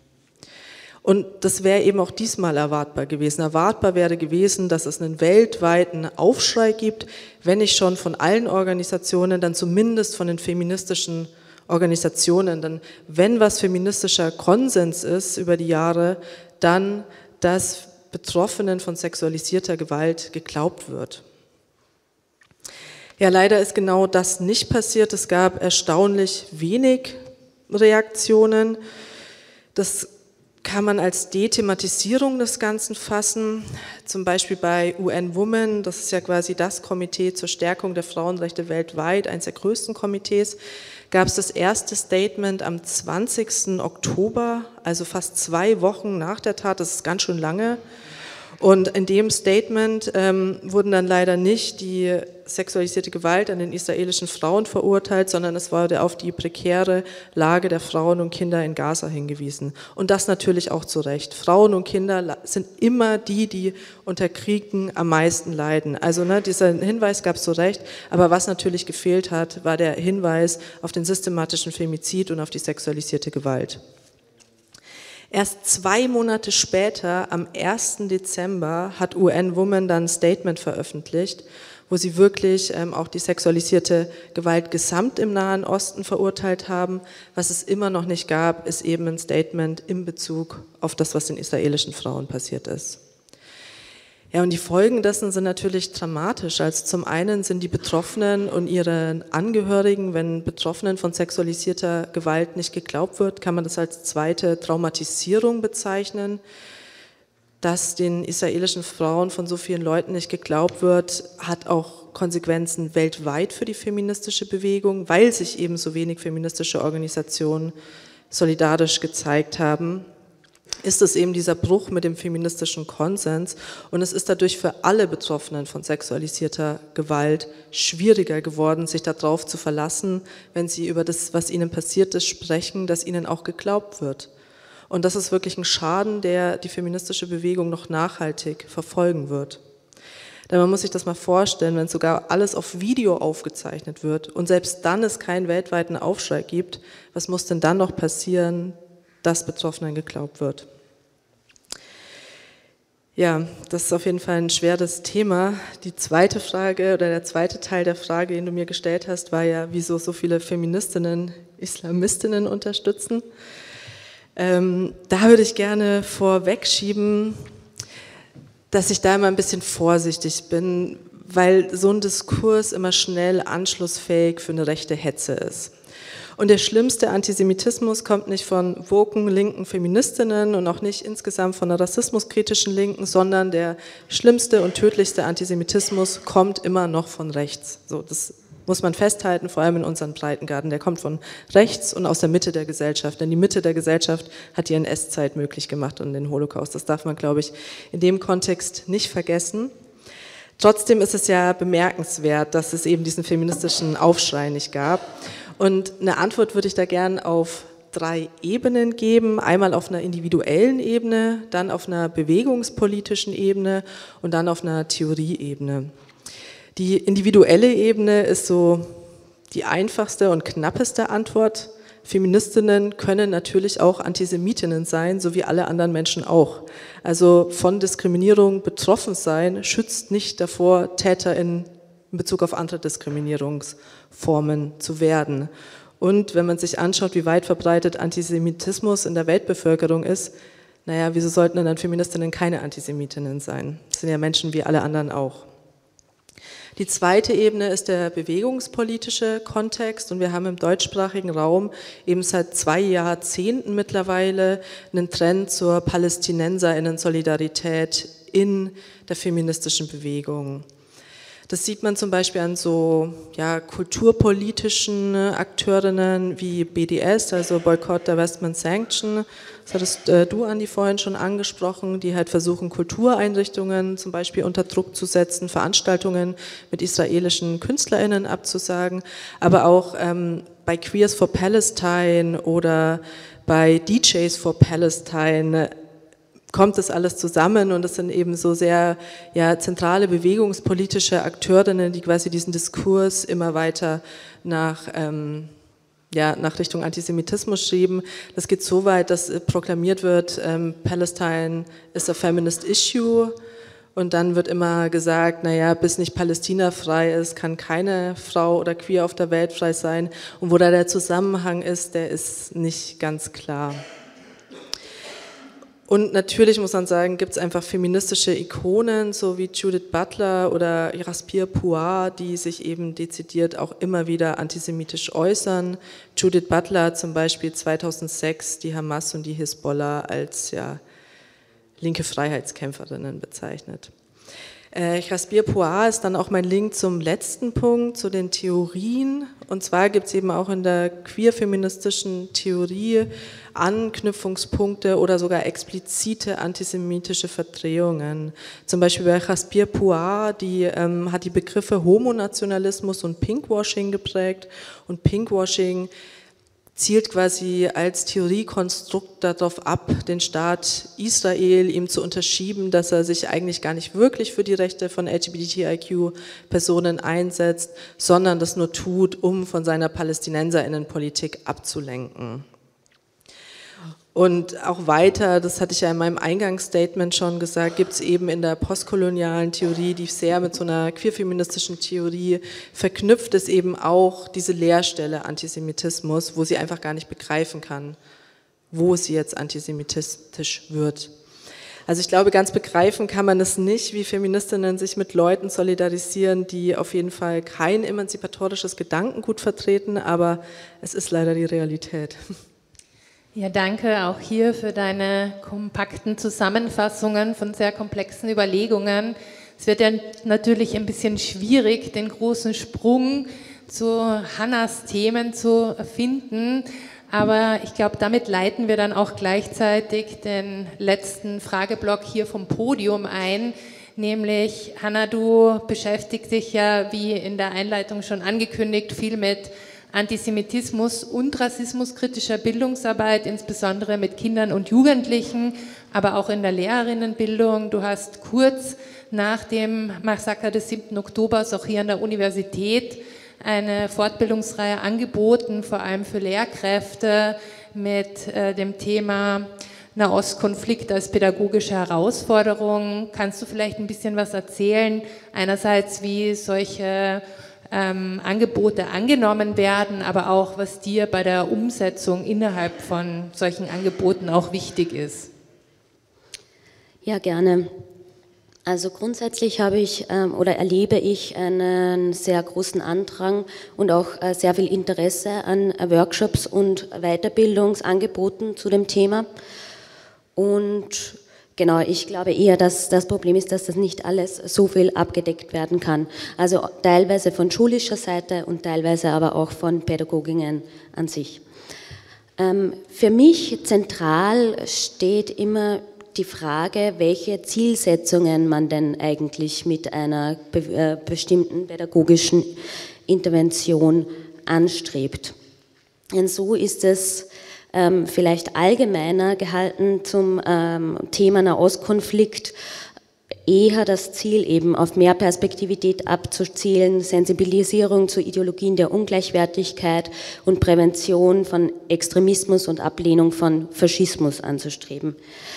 Und das wäre eben auch diesmal erwartbar gewesen. Erwartbar wäre gewesen, dass es einen weltweiten Aufschrei gibt, wenn nicht schon von allen Organisationen, dann zumindest von den feministischen Organisationen. Denn wenn was feministischer Konsens ist über die Jahre, dann, dass Betroffenen von sexualisierter Gewalt geglaubt wird. Ja, leider ist genau das nicht passiert. Es gab erstaunlich wenig Reaktionen. Das kann man als Dethematisierung des Ganzen fassen, zum Beispiel bei U N Women, das ist ja quasi das Komitee zur Stärkung der Frauenrechte weltweit, eines der größten Komitees, gab es das erste Statement am zwanzigsten Oktober, also fast zwei Wochen nach der Tat, das ist ganz schön lange. Und in dem Statement ähm, wurden dann leider nicht die sexualisierte Gewalt an den israelischen Frauen verurteilt, sondern es wurde auf die prekäre Lage der Frauen und Kinder in Gaza hingewiesen. Und das natürlich auch zu Recht. Frauen und Kinder sind immer die, die unter Kriegen am meisten leiden. Also ne, dieser Hinweis gab es zu Recht, aber was natürlich gefehlt hat, war der Hinweis auf den systematischen Femizid und auf die sexualisierte Gewalt. Erst zwei Monate später, am ersten Dezember, hat U N Women dann ein Statement veröffentlicht, wo sie wirklich ähm, auch die sexualisierte Gewalt gesamt im Nahen Osten verurteilt haben. Was es immer noch nicht gab, ist eben ein Statement in Bezug auf das, was den israelischen Frauen passiert ist. Ja, und die Folgen dessen sind natürlich dramatisch. Also zum einen sind die Betroffenen und ihre Angehörigen, wenn Betroffenen von sexualisierter Gewalt nicht geglaubt wird, kann man das als zweite Traumatisierung bezeichnen. Dass den israelischen Frauen von so vielen Leuten nicht geglaubt wird, hat auch Konsequenzen weltweit für die feministische Bewegung, weil sich eben so wenig feministische Organisationen solidarisch gezeigt haben. Ist es eben dieser Bruch mit dem feministischen Konsens, und es ist dadurch für alle Betroffenen von sexualisierter Gewalt schwieriger geworden, sich darauf zu verlassen, wenn sie über das, was ihnen passiert ist, sprechen, dass ihnen auch geglaubt wird. Und das ist wirklich ein Schaden, der die feministische Bewegung noch nachhaltig verfolgen wird. Denn man muss sich das mal vorstellen, wenn sogar alles auf Video aufgezeichnet wird und selbst dann es keinen weltweiten Aufschrei gibt, was muss denn dann noch passieren, dass Betroffenen geglaubt wird? Ja, das ist auf jeden Fall ein schweres Thema. Die zweite Frage oder der zweite Teil der Frage, den du mir gestellt hast, war ja, wieso so viele Feministinnen Islamistinnen unterstützen. Ähm, da würde ich gerne vorwegschieben, dass ich da immer ein bisschen vorsichtig bin, weil so ein Diskurs immer schnell anschlussfähig für eine rechte Hetze ist. Und der schlimmste Antisemitismus kommt nicht von woken linken Feministinnen und auch nicht insgesamt von einer rassismuskritischen Linken, sondern der schlimmste und tödlichste Antisemitismus kommt immer noch von rechts. So, das muss man festhalten, vor allem in unseren Breitengraden. Der kommt von rechts und aus der Mitte der Gesellschaft. Denn die Mitte der Gesellschaft hat die N S-Zeit möglich gemacht und den Holocaust. Das darf man, glaube ich, in dem Kontext nicht vergessen. Trotzdem ist es ja bemerkenswert, dass es eben diesen feministischen Aufschrei nicht gab. Und eine Antwort würde ich da gern auf drei Ebenen geben. Einmal auf einer individuellen Ebene, dann auf einer bewegungspolitischen Ebene und dann auf einer Theorieebene. Die individuelle Ebene ist so die einfachste und knappeste Antwort. Feministinnen können natürlich auch Antisemitinnen sein, so wie alle anderen Menschen auch. Also von Diskriminierung betroffen sein, schützt nicht davor, TäterInnen in Bezug auf andere Diskriminierungsformen zu werden. Und wenn man sich anschaut, wie weit verbreitet Antisemitismus in der Weltbevölkerung ist, naja, wieso sollten dann Feministinnen keine Antisemitinnen sein? Das sind ja Menschen wie alle anderen auch. Die zweite Ebene ist der bewegungspolitische Kontext und wir haben im deutschsprachigen Raum eben seit zwei Jahrzehnten mittlerweile einen Trend zur PalästinenserInnen-Solidarität in der feministischen Bewegung. Das sieht man zum Beispiel an so ja, kulturpolitischen Akteurinnen wie B D S, also Boycott, Divestment, Sanction. Das hattest äh, du, Andi, vorhin schon angesprochen, die halt versuchen, Kultureinrichtungen zum Beispiel unter Druck zu setzen, Veranstaltungen mit israelischen KünstlerInnen abzusagen, aber auch ähm, bei Queers for Palestine oder bei D Js for Palestine kommt das alles zusammen und es sind eben so sehr ja, zentrale bewegungspolitische Akteurinnen, die quasi diesen Diskurs immer weiter nach, ähm, ja, nach Richtung Antisemitismus schieben. Das geht so weit, dass proklamiert wird, ähm, Palestine is a feminist issue und dann wird immer gesagt, naja, bis nicht Palästina frei ist, kann keine Frau oder Queer auf der Welt frei sein und wo da der Zusammenhang ist, der ist nicht ganz klar. Und natürlich muss man sagen, gibt es einfach feministische Ikonen, so wie Judith Butler oder Jasbir Puar, die sich eben dezidiert auch immer wieder antisemitisch äußern. Judith Butler hat zum Beispiel zweitausendsechs die Hamas und die Hisbollah als ja, linke Freiheitskämpferinnen bezeichnet. Äh, Jasbir Puar ist dann auch mein Link zum letzten Punkt, zu den Theorien. Und zwar gibt es eben auch in der queer-feministischen Theorie Anknüpfungspunkte oder sogar explizite antisemitische Verdrehungen. Zum Beispiel bei Jasbir Puar, die ähm, hat die Begriffe Homonationalismus und Pinkwashing geprägt. Und Pinkwashing zielt quasi als Theoriekonstrukt darauf ab, den Staat Israel ihm zu unterschieben, dass er sich eigentlich gar nicht wirklich für die Rechte von L G B T I Q-Personen einsetzt, sondern das nur tut, um von seiner PalästinenserInnenpolitik abzulenken. Und auch weiter, das hatte ich ja in meinem Eingangsstatement schon gesagt, gibt es eben in der postkolonialen Theorie, die sehr mit so einer queerfeministischen Theorie verknüpft ist, eben auch diese Leerstelle Antisemitismus, wo sie einfach gar nicht begreifen kann, wo sie jetzt antisemitisch wird. Also ich glaube, ganz begreifen kann man es nicht, wie Feministinnen sich mit Leuten solidarisieren, die auf jeden Fall kein emanzipatorisches Gedankengut vertreten, aber es ist leider die Realität. Ja, danke auch hier für deine kompakten Zusammenfassungen von sehr komplexen Überlegungen. Es wird ja natürlich ein bisschen schwierig, den großen Sprung zu Hannas Themen zu finden, aber ich glaube, damit leiten wir dann auch gleichzeitig den letzten Frageblock hier vom Podium ein, nämlich, Hanna, du beschäftigst dich ja, wie in der Einleitung schon angekündigt, viel mit Antisemitismus und rassismuskritischer Bildungsarbeit, insbesondere mit Kindern und Jugendlichen, aber auch in der Lehrerinnenbildung. Du hast kurz nach dem Massaker des siebten Oktobers auch hier an der Universität eine Fortbildungsreihe angeboten, vor allem für Lehrkräfte mit äh, dem Thema Nahostkonflikt als pädagogische Herausforderung. Kannst du vielleicht ein bisschen was erzählen? Einerseits, wie solche ähm, Angebote angenommen werden, aber auch, was dir bei der Umsetzung innerhalb von solchen Angeboten auch wichtig ist. Ja, gerne. Also grundsätzlich habe ich ähm, oder erlebe ich einen sehr großen Andrang und auch äh, sehr viel Interesse an äh, Workshops und Weiterbildungsangeboten zu dem Thema. Und genau, ich glaube eher, dass das Problem ist, dass das nicht alles so viel abgedeckt werden kann. Also teilweise von schulischer Seite und teilweise aber auch von Pädagoginnen an sich. Ähm, für mich zentral steht immer die Frage, welche Zielsetzungen man denn eigentlich mit einer be äh, bestimmten pädagogischen Intervention anstrebt. Denn so ist es ähm, vielleicht allgemeiner gehalten zum ähm, Thema Nahostkonflikt eher das Ziel, eben auf Mehrperspektivität abzuzielen, Sensibilisierung zu Ideologien der Ungleichwertigkeit und Prävention von Extremismus und Ablehnung von Faschismus anzustreben.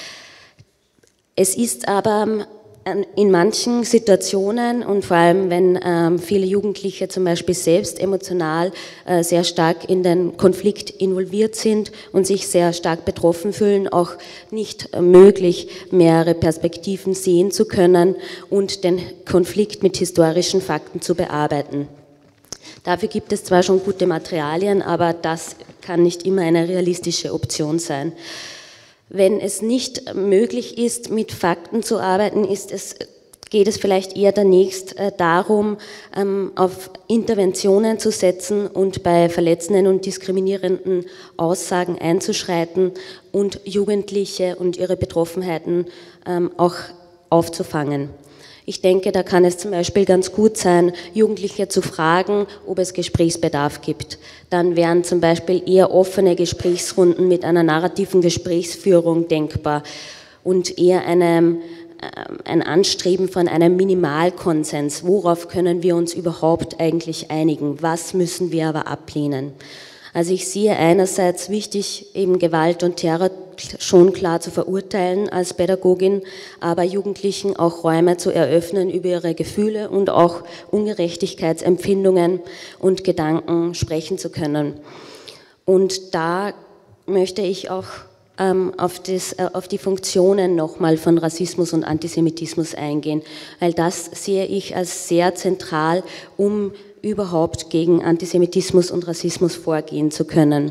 Es ist aber in manchen Situationen und vor allem, wenn ähm, viele Jugendliche zum Beispiel selbst emotional äh, sehr stark in den Konflikt involviert sind und sich sehr stark betroffen fühlen, auch nicht äh, möglich, mehrere Perspektiven sehen zu können und den Konflikt mit historischen Fakten zu bearbeiten. Dafür gibt es zwar schon gute Materialien, aber das kann nicht immer eine realistische Option sein. Wenn es nicht möglich ist, mit Fakten zu arbeiten, ist es, geht es vielleicht eher danächst äh, darum, ähm, auf Interventionen zu setzen und bei verletzenden und diskriminierenden Aussagen einzuschreiten und Jugendliche und ihre Betroffenheiten ähm, auch aufzufangen. Ich denke, da kann es zum Beispiel ganz gut sein, Jugendliche zu fragen, ob es Gesprächsbedarf gibt. Dann wären zum Beispiel eher offene Gesprächsrunden mit einer narrativen Gesprächsführung denkbar und eher eine, ein Anstreben von einem Minimalkonsens. Worauf können wir uns überhaupt eigentlich einigen? Was müssen wir aber ablehnen? Also ich sehe einerseits wichtig, eben Gewalt und Terror schon klar zu verurteilen als Pädagogin, aber Jugendlichen auch Räume zu eröffnen, über ihre Gefühle und auch Ungerechtigkeitsempfindungen und Gedanken sprechen zu können. Und da möchte ich auch ähm, auf, das, äh, auf die Funktionen nochmal von Rassismus und Antisemitismus eingehen, weil das sehe ich als sehr zentral, um überhaupt gegen Antisemitismus und Rassismus vorgehen zu können.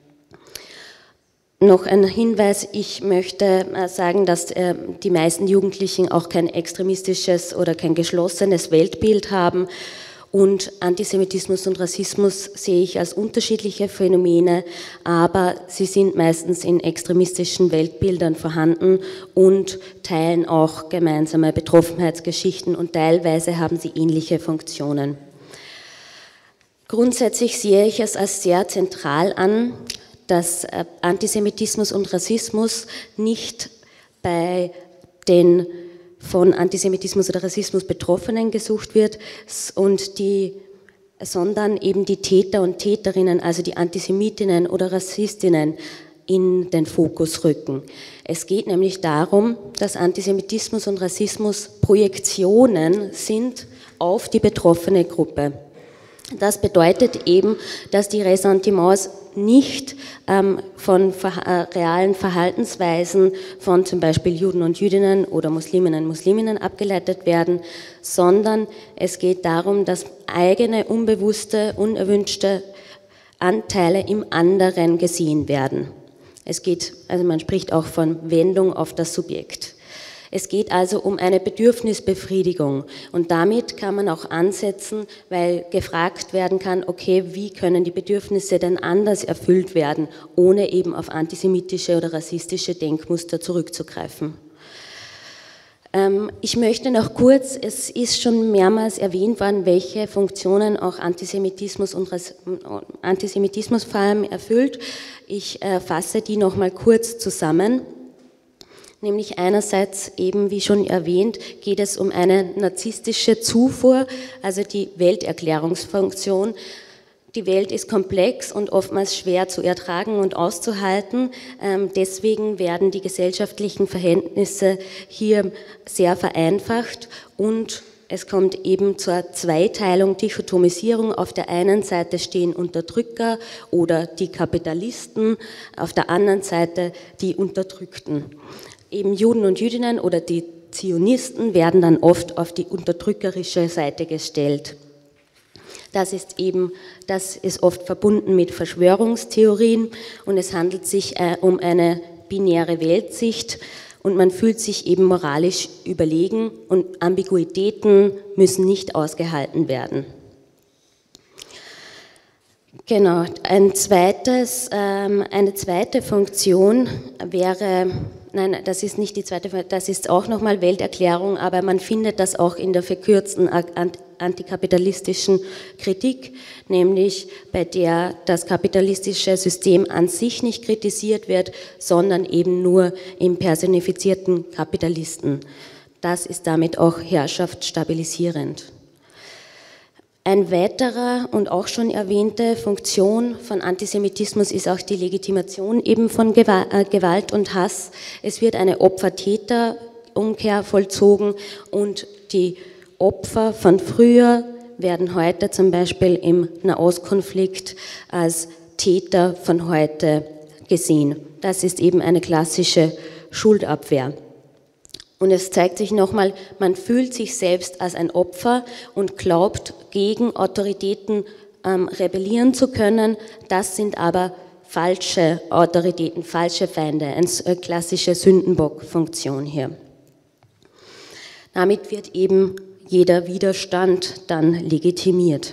Noch ein Hinweis, ich möchte sagen, dass die meisten Jugendlichen auch kein extremistisches oder kein geschlossenes Weltbild haben und Antisemitismus und Rassismus sehe ich als unterschiedliche Phänomene, aber sie sind meistens in extremistischen Weltbildern vorhanden und teilen auch gemeinsame Betroffenheitsgeschichten und teilweise haben sie ähnliche Funktionen. Grundsätzlich sehe ich es als sehr zentral an, dass Antisemitismus und Rassismus nicht bei den von Antisemitismus oder Rassismus Betroffenen gesucht wird, und die, sondern eben die Täter und Täterinnen, also die Antisemitinnen oder Rassistinnen, in den Fokus rücken. Es geht nämlich darum, dass Antisemitismus und Rassismus Projektionen sind auf die betroffene Gruppe. Das bedeutet eben, dass die Ressentiments nicht ähm, von ver äh, realen Verhaltensweisen von zum Beispiel Juden und Jüdinnen oder Musliminnen und Musliminnen abgeleitet werden, sondern es geht darum, dass eigene, unbewusste, unerwünschte Anteile im anderen gesehen werden. Es geht, also man spricht auch von Wendung auf das Subjekt. Es geht also um eine Bedürfnisbefriedigung und damit kann man auch ansetzen, weil gefragt werden kann, okay, wie können die Bedürfnisse denn anders erfüllt werden, ohne eben auf antisemitische oder rassistische Denkmuster zurückzugreifen. Ich möchte noch kurz, es ist schon mehrmals erwähnt worden, welche Funktionen auch Antisemitismus und Antisemitismus vor allem erfüllt. Ich fasse die noch mal kurz zusammen. Nämlich einerseits eben, wie schon erwähnt, geht es um eine narzisstische Zufuhr, also die Welterklärungsfunktion. Die Welt ist komplex und oftmals schwer zu ertragen und auszuhalten. Deswegen werden die gesellschaftlichen Verhältnisse hier sehr vereinfacht und es kommt eben zur Zweiteilung, Dichotomisierung. Auf der einen Seite stehen Unterdrücker oder die Kapitalisten, auf der anderen Seite die Unterdrückten. Eben Juden und Jüdinnen oder die Zionisten werden dann oft auf die unterdrückerische Seite gestellt. Das ist eben, das ist oft verbunden mit Verschwörungstheorien und es handelt sich äh, um eine binäre Weltsicht und man fühlt sich eben moralisch überlegen und Ambiguitäten müssen nicht ausgehalten werden. Genau, ein zweites, ähm, eine zweite Funktion wäre, nein, das ist nicht die zweite, das ist auch nochmal Welterklärung, aber man findet das auch in der verkürzten antikapitalistischen Kritik, nämlich bei der das kapitalistische System an sich nicht kritisiert wird, sondern eben nur im personifizierten Kapitalisten. Das ist damit auch herrschaftsstabilisierend. Ein weiterer und auch schon erwähnte Funktion von Antisemitismus ist auch die Legitimation eben von Gewalt und Hass. Es wird eine Opfer-Täter-Umkehr vollzogen und die Opfer von früher werden heute zum Beispiel im Nahostkonflikt als Täter von heute gesehen. Das ist eben eine klassische Schuldabwehr. Und es zeigt sich nochmal, man fühlt sich selbst als ein Opfer und glaubt, gegen Autoritäten ähm, rebellieren zu können. Das sind aber falsche Autoritäten, falsche Feinde, eine klassische Sündenbock-Funktion hier. Damit wird eben jeder Widerstand dann legitimiert.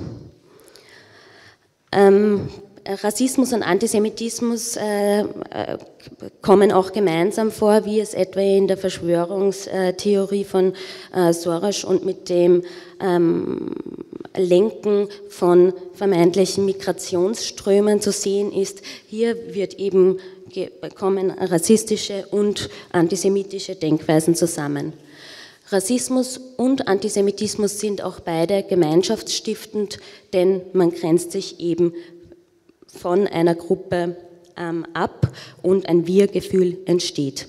Ähm, Rassismus und Antisemitismus äh, kommen auch gemeinsam vor, wie es etwa in der Verschwörungstheorie von äh, Soros und mit dem ähm, Lenken von vermeintlichen Migrationsströmen zu sehen ist. Hier wird eben kommen rassistische und antisemitische Denkweisen zusammen. Rassismus und Antisemitismus sind auch beide gemeinschaftsstiftend, denn man grenzt sich eben von einer Gruppe ähm, ab und ein Wir-Gefühl entsteht.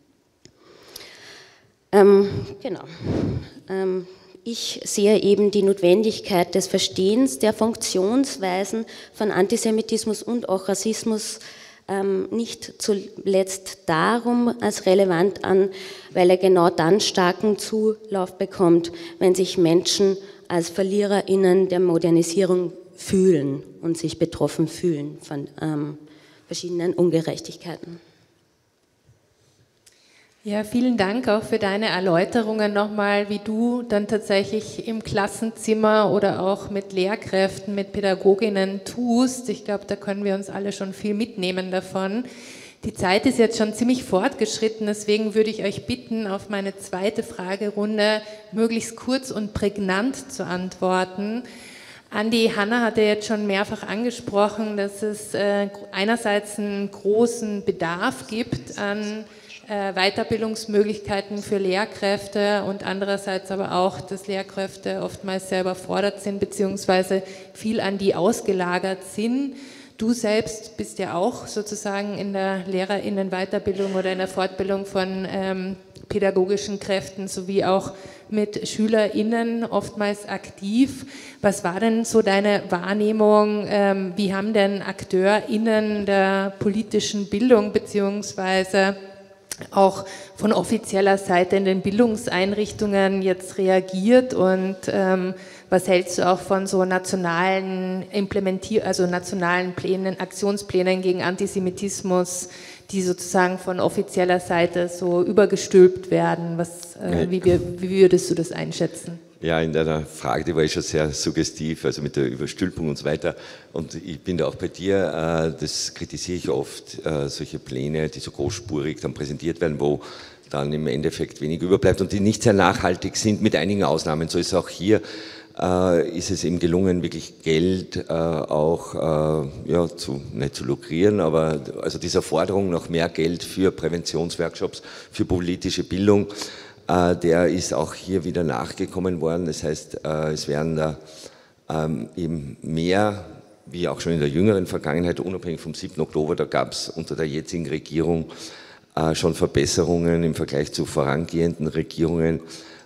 Ähm, genau. Ähm, ich sehe eben die Notwendigkeit des Verstehens der Funktionsweisen von Antisemitismus und auch Rassismus ähm, nicht zuletzt darum als relevant an, weil er genau dann starken Zulauf bekommt, wenn sich Menschen als VerliererInnen der Modernisierung fühlen und sich betroffen fühlen von ähm, verschiedenen Ungerechtigkeiten. Ja, vielen Dank auch für deine Erläuterungen nochmal, wie du dann tatsächlich im Klassenzimmer oder auch mit Lehrkräften, mit Pädagoginnen tust. Ich glaube, da können wir uns alle schon viel mitnehmen davon. Die Zeit ist jetzt schon ziemlich fortgeschritten, deswegen würde ich euch bitten, auf meine zweite Fragerunde möglichst kurz und prägnant zu antworten. Andi, Hanna hatte jetzt schon mehrfach angesprochen, dass es äh, einerseits einen großen Bedarf gibt an äh, Weiterbildungsmöglichkeiten für Lehrkräfte und andererseits aber auch, dass Lehrkräfte oftmals sehr überfordert sind beziehungsweise viel an die ausgelagert sind. Du selbst bist ja auch sozusagen in der LehrerInnen-Weiterbildung oder in der Fortbildung von ähm, pädagogischen Kräften sowie auch mit SchülerInnen oftmals aktiv. Was war denn so deine Wahrnehmung? Ähm, wie haben denn AkteurInnen der politischen Bildung beziehungsweise auch von offizieller Seite in den Bildungseinrichtungen jetzt reagiert und ähm, was hältst du auch von so nationalen Implementier-, also nationalen Plänen, Aktionsplänen gegen Antisemitismus, die sozusagen von offizieller Seite so übergestülpt werden? Was, äh, wie, wie würdest du das einschätzen? Ja, in deiner Frage, die war ich schon sehr suggestiv, also mit der Überstülpung und so weiter. Und ich bin da auch bei dir, das kritisiere ich oft, solche Pläne, die so großspurig dann präsentiert werden, wo dann im Endeffekt wenig überbleibt und die nicht sehr nachhaltig sind, mit einigen Ausnahmen. So ist auch hier, äh, ist es ihm gelungen, wirklich Geld äh, auch äh, ja, zu, nicht zu lukrieren, aber also dieser Forderung nach mehr Geld für Präventionsworkshops, für politische Bildung, äh, der ist auch hier wieder nachgekommen worden. Das heißt, äh, es werden da ähm, eben mehr, wie auch schon in der jüngeren Vergangenheit, unabhängig vom siebten Oktober, da gab es unter der jetzigen Regierung schon Verbesserungen im Vergleich zu vorangehenden Regierungen,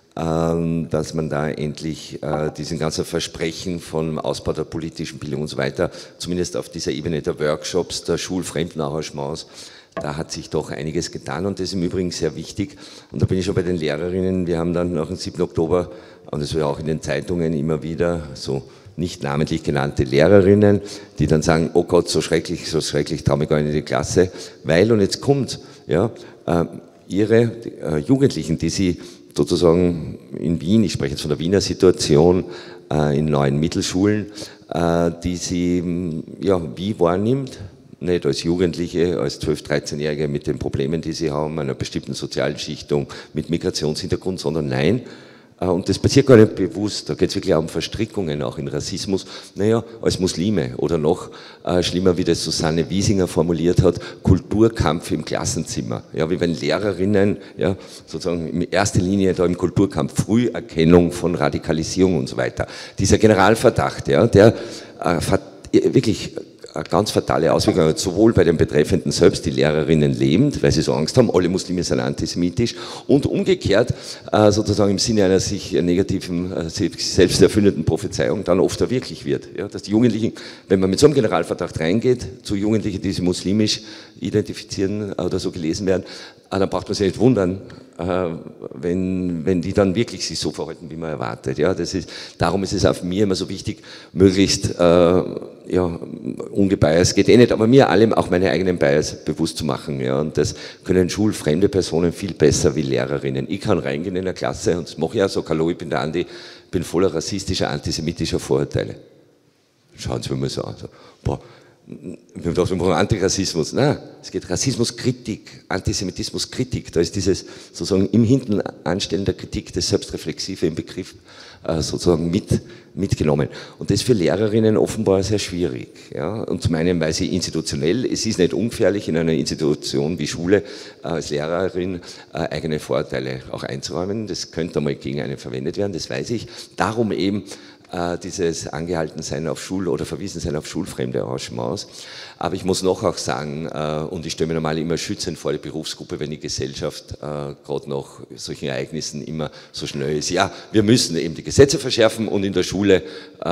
dass man da endlich diesen ganzen Versprechen vom Ausbau der politischen Bildung und so weiter, zumindest auf dieser Ebene der Workshops, der Schulfremdenarrangements, da hat sich doch einiges getan und das ist im Übrigen sehr wichtig. Und da bin ich schon bei den Lehrerinnen, wir haben dann nach dem siebten Oktober, und das war auch in den Zeitungen immer wieder so, nicht namentlich genannte Lehrerinnen, die dann sagen, oh Gott, so schrecklich, so schrecklich, traue mich gar nicht in die Klasse, weil, und jetzt kommt, ja, äh, ihre äh, Jugendlichen, die sie sozusagen in Wien, ich spreche jetzt von der Wiener Situation, äh, in neuen Mittelschulen, äh, die sie, ja, wie wahrnimmt, nicht als Jugendliche, als zwölf-, dreizehnjährige mit den Problemen, die sie haben, einer bestimmten sozialen Schichtung, mit Migrationshintergrund, sondern nein, und das passiert gar nicht bewusst, da geht es wirklich auch um Verstrickungen, auch in Rassismus, naja, als Muslime oder noch äh, schlimmer, wie das Susanne Wiesinger formuliert hat, Kulturkampf im Klassenzimmer. Ja, wie wenn Lehrerinnen ja, sozusagen in erster Linie da im Kulturkampf, Früherkennung von Radikalisierung und so weiter. Dieser Generalverdacht, ja, der äh, wirklich ganz fatale Auswirkungen hat, sowohl bei den Betreffenden selbst, die Lehrerinnen lebend, weil sie so Angst haben, alle Muslime sind antisemitisch, und umgekehrt äh, sozusagen im Sinne einer sich negativen, äh, selbst erfüllenden Prophezeiung dann oft wirklich wird. Ja, dass die Jugendlichen, wenn man mit so einem Generalverdacht reingeht, zu Jugendlichen, die sich muslimisch identifizieren oder so gelesen werden, äh, dann braucht man sich nicht wundern, äh, wenn, wenn die dann wirklich sich so verhalten, wie man erwartet. Ja, das ist, darum ist es auf mir immer so wichtig, möglichst äh, ja, ungebiased, geht eh nicht, aber mir allem auch meine eigenen Bias bewusst zu machen. Ja, und das können schulfremde Personen viel besser wie Lehrerinnen. Ich kann reingehen in eine Klasse und das mache ich auch so, hallo, ich bin der Andi, bin voller rassistischer, antisemitischer Vorurteile. Schauen Sie mir mal so an. So, boah, wir haben gedacht, wir brauchen Antirassismus. Nein, es geht Rassismuskritik, Antisemitismuskritik. Da ist dieses sozusagen im Hinten Anstellen der Kritik, das Selbstreflexive im Begriff äh, sozusagen mit, mitgenommen. Und das ist für Lehrerinnen offenbar sehr schwierig. Ja? Und zum einen, weil sie institutionell, es ist nicht ungefährlich, in einer Institution wie Schule äh, als Lehrerin äh, eigene Vorurteile auch einzuräumen. Das könnte einmal gegen einen verwendet werden, das weiß ich. Darum eben dieses Angehaltensein auf Schul- oder Verwiesensein auf schulfremde Arrangements. Aber ich muss noch auch sagen, und ich stelle mir normal immer schützend vor die Berufsgruppe, wenn die Gesellschaft gerade nach solchen Ereignissen immer so schnell ist. Ja, wir müssen eben die Gesetze verschärfen und in der Schule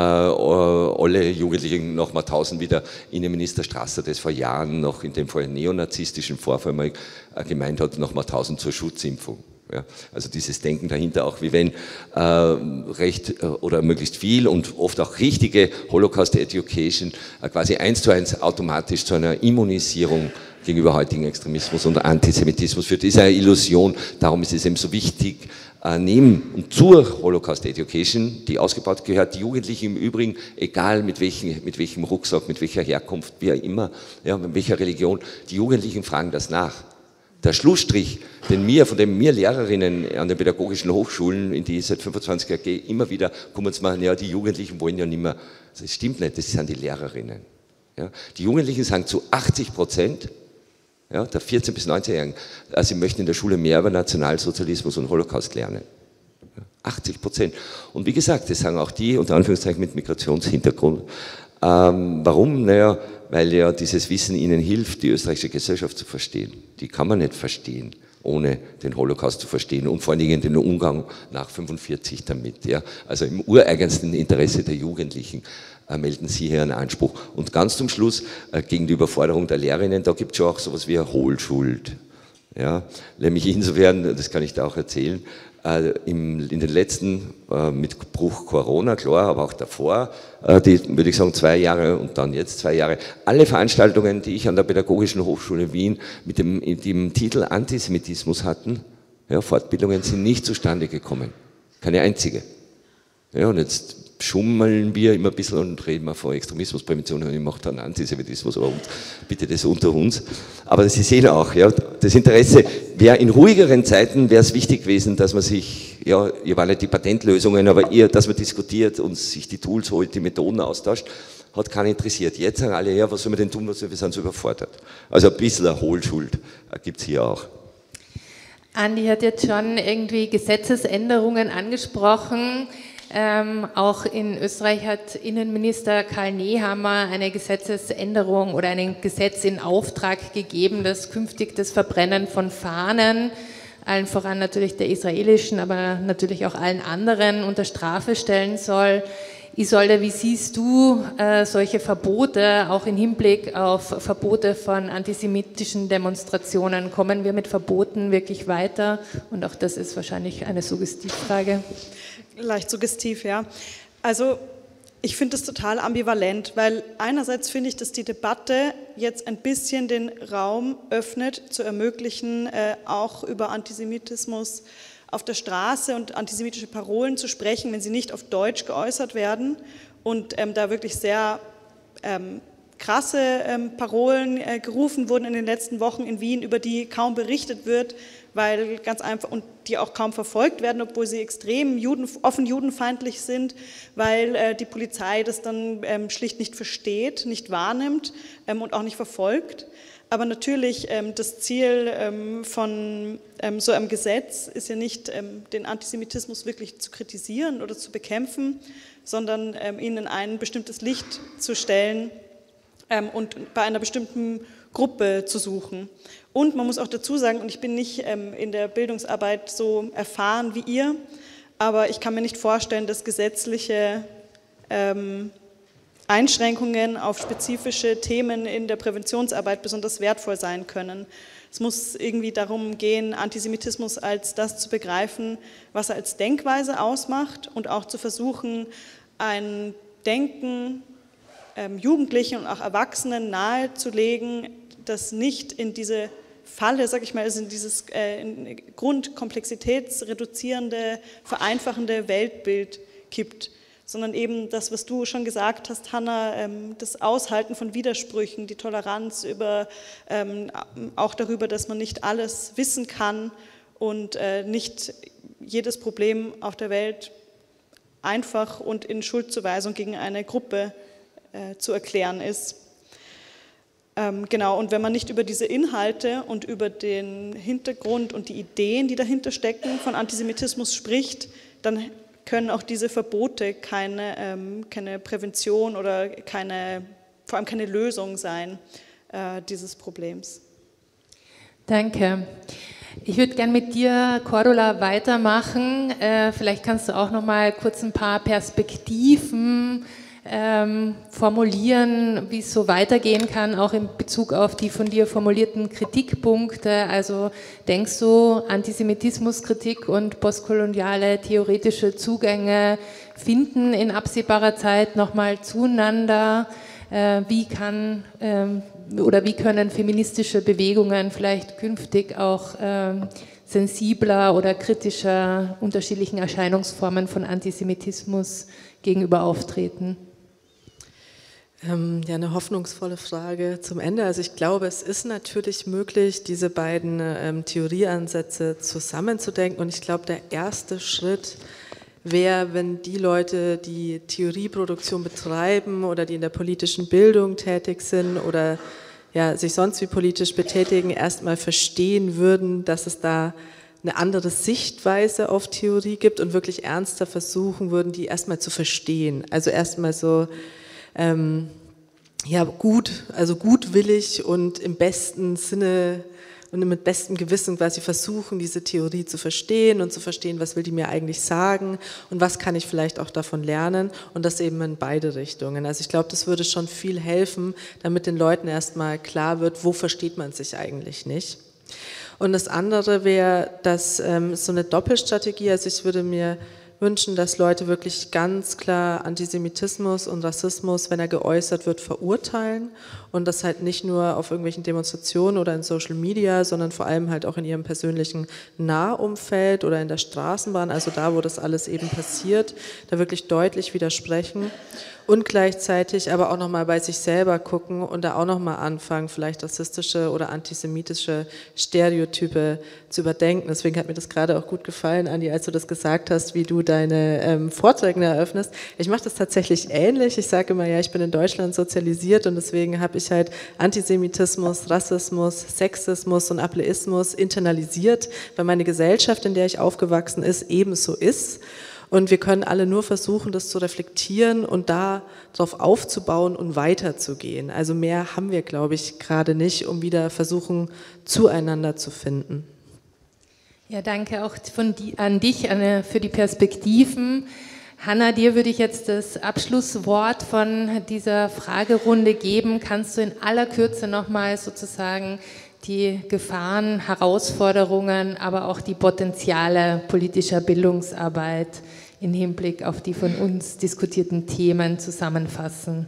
alle Jugendlichen nochmal tausend wieder. Innenminister Strasser, das vor Jahren noch in dem Fall neonazistischen Vorfall mal gemeint hat, nochmal tausend zur Schutzimpfung. Ja, also dieses Denken dahinter auch, wie wenn äh, recht äh, oder möglichst viel und oft auch richtige Holocaust-Education äh, quasi eins zu eins automatisch zu einer Immunisierung gegenüber heutigen Extremismus und Antisemitismus führt. Das ist eine Illusion, darum ist es eben so wichtig, äh, neben und zur Holocaust-Education, die ausgebaut gehört, die Jugendlichen im Übrigen, egal mit, welchen, mit welchem Rucksack, mit welcher Herkunft, wie auch immer, ja, mit welcher Religion, die Jugendlichen fragen das nach. Der Schlussstrich, den mir, von dem mir Lehrerinnen an den pädagogischen Hochschulen, in die ich seit fünfundzwanzig Jahren gehe, immer wieder kommen zu machen, ja, die Jugendlichen wollen ja nicht mehr. Das stimmt nicht, das sind die Lehrerinnen. Ja. Die Jugendlichen sagen zu achtzig Prozent, ja, der vierzehn- bis neunzehnjährigen, sie möchten in der Schule mehr über Nationalsozialismus und Holocaust lernen. achtzig Prozent. Und wie gesagt, das sagen auch die, unter Anführungszeichen mit Migrationshintergrund. Ähm, warum? Naja, weil ja dieses Wissen ihnen hilft, die österreichische Gesellschaft zu verstehen. Die kann man nicht verstehen, ohne den Holocaust zu verstehen und vor allen Dingen den Umgang nach fünfundvierzig damit. Ja. Also im ureigensten Interesse der Jugendlichen äh, melden sie hier einen Anspruch. Und ganz zum Schluss, äh, gegen die Überforderung der Lehrerinnen, da gibt es schon auch sowas wie eine Hohlschuld. Ja. Nämlich insofern, das kann ich da auch erzählen, Äh, im, in den letzten, äh, mit Bruch Corona, klar, aber auch davor, äh, die, würde ich sagen, zwei Jahre und dann jetzt zwei Jahre, alle Veranstaltungen, die ich an der Pädagogischen Hochschule Wien mit dem, mit dem Titel Antisemitismus hatten, ja, Fortbildungen sind nicht zustande gekommen. Keine einzige. Ja, und jetzt schummeln wir immer ein bisschen und reden wir von Extremismusprävention und ich mache dann Antisemitismus, aber uns, bitte das unter uns. Aber Sie sehen auch, ja, das Interesse, wäre in ruhigeren Zeiten wäre es wichtig gewesen, dass man sich, ja, ihr waren nicht die Patentlösungen, aber eher, dass man diskutiert und sich die Tools holt, die Methoden austauscht, hat keinen interessiert. Jetzt sagen alle, ja, was soll man denn tun, was wir sind so überfordert. Also ein bisschen eine Hohlschuld gibt es hier auch. Andi hat jetzt schon irgendwie Gesetzesänderungen angesprochen. Ähm, auch in Österreich hat Innenminister Karl Nehammer eine Gesetzesänderung oder ein Gesetz in Auftrag gegeben, das künftig das Verbrennen von Fahnen, allen voran natürlich der israelischen, aber natürlich auch allen anderen, unter Strafe stellen soll. Isolde, wie siehst du äh, solche Verbote, auch im Hinblick auf Verbote von antisemitischen Demonstrationen? Kommen wir mit Verboten wirklich weiter? Und auch das ist wahrscheinlich eine Suggestivfrage. Leicht suggestiv, ja. Also ich finde das total ambivalent, weil einerseits finde ich, dass die Debatte jetzt ein bisschen den Raum öffnet, zu ermöglichen, äh, auch über Antisemitismus auf der Straße und antisemitische Parolen zu sprechen, wenn sie nicht auf Deutsch geäußert werden und ähm, da wirklich sehr ähm, krasse ähm, Parolen äh, gerufen wurden in den letzten Wochen in Wien, über die kaum berichtet wird, weil ganz einfach und die auch kaum verfolgt werden, obwohl sie extrem Juden, offen judenfeindlich sind, weil äh, die Polizei das dann ähm, schlicht nicht versteht, nicht wahrnimmt ähm, und auch nicht verfolgt. Aber natürlich, ähm, das Ziel ähm, von ähm, so einem Gesetz ist ja nicht, ähm, den Antisemitismus wirklich zu kritisieren oder zu bekämpfen, sondern ähm, ihn in ein bestimmtes Licht zu stellen ähm, und bei einer bestimmten Gruppe zu suchen. Und man muss auch dazu sagen, und ich bin nicht ähm, in der Bildungsarbeit so erfahren wie ihr, aber ich kann mir nicht vorstellen, dass gesetzliche ähm, Einschränkungen auf spezifische Themen in der Präventionsarbeit besonders wertvoll sein können. Es muss irgendwie darum gehen, Antisemitismus als das zu begreifen, was er als Denkweise ausmacht und auch zu versuchen, ein Denken ähm, Jugendlichen und auch Erwachsenen nahezulegen, das nicht in diese Falle, sag ich mal, also in dieses äh, in grundkomplexitätsreduzierende, vereinfachende Weltbild kippt, sondern eben das, was du schon gesagt hast, Hanna, ähm, das Aushalten von Widersprüchen, die Toleranz über, ähm, auch darüber, dass man nicht alles wissen kann und äh, nicht jedes Problem auf der Welt einfach und in Schuldzuweisung gegen eine Gruppe äh, zu erklären ist. Ähm, genau, und wenn man nicht über diese Inhalte und über den Hintergrund und die Ideen, die dahinter stecken, von Antisemitismus spricht, dann können auch diese Verbote keine, ähm, keine Prävention oder keine, vor allem keine Lösung sein äh, dieses Problems. Danke. Ich würde gerne mit dir, Cordula, weitermachen. Äh, vielleicht kannst du auch noch mal kurz ein paar Perspektiven ähm, formulieren, wie es so weitergehen kann, auch in Bezug auf die von dir formulierten Kritikpunkte. Also denkst du, Antisemitismuskritik und postkoloniale theoretische Zugänge finden in absehbarer Zeit nochmal zueinander? Äh, wie kann ähm, oder wie können feministische Bewegungen vielleicht künftig auch ähm, sensibler oder kritischer unterschiedlichen Erscheinungsformen von Antisemitismus gegenüber auftreten? Ähm, ja, eine hoffnungsvolle Frage zum Ende. Also ich glaube, es ist natürlich möglich, diese beiden ähm, Theorieansätze zusammenzudenken. Und ich glaube, der erste Schritt wäre, wenn die Leute, die Theorieproduktion betreiben oder die in der politischen Bildung tätig sind oder ja, sich sonst wie politisch betätigen, erstmal verstehen würden, dass es da eine andere Sichtweise auf Theorie gibt und wirklich ernster versuchen würden, die erstmal zu verstehen. Also erstmal so ähm, ja, gut, also gutwillig und im besten Sinne und mit bestem Gewissen quasi versuchen, diese Theorie zu verstehen und zu verstehen, was will die mir eigentlich sagen und was kann ich vielleicht auch davon lernen und das eben in beide Richtungen. Also ich glaube, das würde schon viel helfen, damit den Leuten erstmal klar wird, wo versteht man sich eigentlich nicht. Und das andere wäre, dass ähm, so eine Doppelstrategie, also ich würde mir wünschen, dass Leute wirklich ganz klar Antisemitismus und Rassismus, wenn er geäußert wird, verurteilen und das halt nicht nur auf irgendwelchen Demonstrationen oder in Social Media, sondern vor allem halt auch in ihrem persönlichen Nahumfeld oder in der Straßenbahn, also da, wo das alles eben passiert, da wirklich deutlich widersprechen. Und gleichzeitig aber auch nochmal bei sich selber gucken und da auch nochmal anfangen, vielleicht rassistische oder antisemitische Stereotype zu überdenken. Deswegen hat mir das gerade auch gut gefallen, Andi, als du das gesagt hast, wie du deine ähm, Vorträge eröffnest. Ich mache das tatsächlich ähnlich. Ich sage immer, ja, ich bin in Deutschland sozialisiert und deswegen habe ich halt Antisemitismus, Rassismus, Sexismus und Ableismus internalisiert, weil meine Gesellschaft, in der ich aufgewachsen ist, ebenso ist. Und wir können alle nur versuchen, das zu reflektieren und darauf aufzubauen und weiterzugehen. Also mehr haben wir, glaube ich, gerade nicht, um wieder versuchen, zueinander zu finden. Ja, danke auch von die, an dich Anne, für die Perspektiven. Hanna, dir würde ich jetzt das Abschlusswort von dieser Fragerunde geben. Kannst du in aller Kürze nochmal sozusagen die Gefahren, Herausforderungen, aber auch die Potenziale politischer Bildungsarbeit im Hinblick auf die von uns diskutierten Themen zusammenfassen?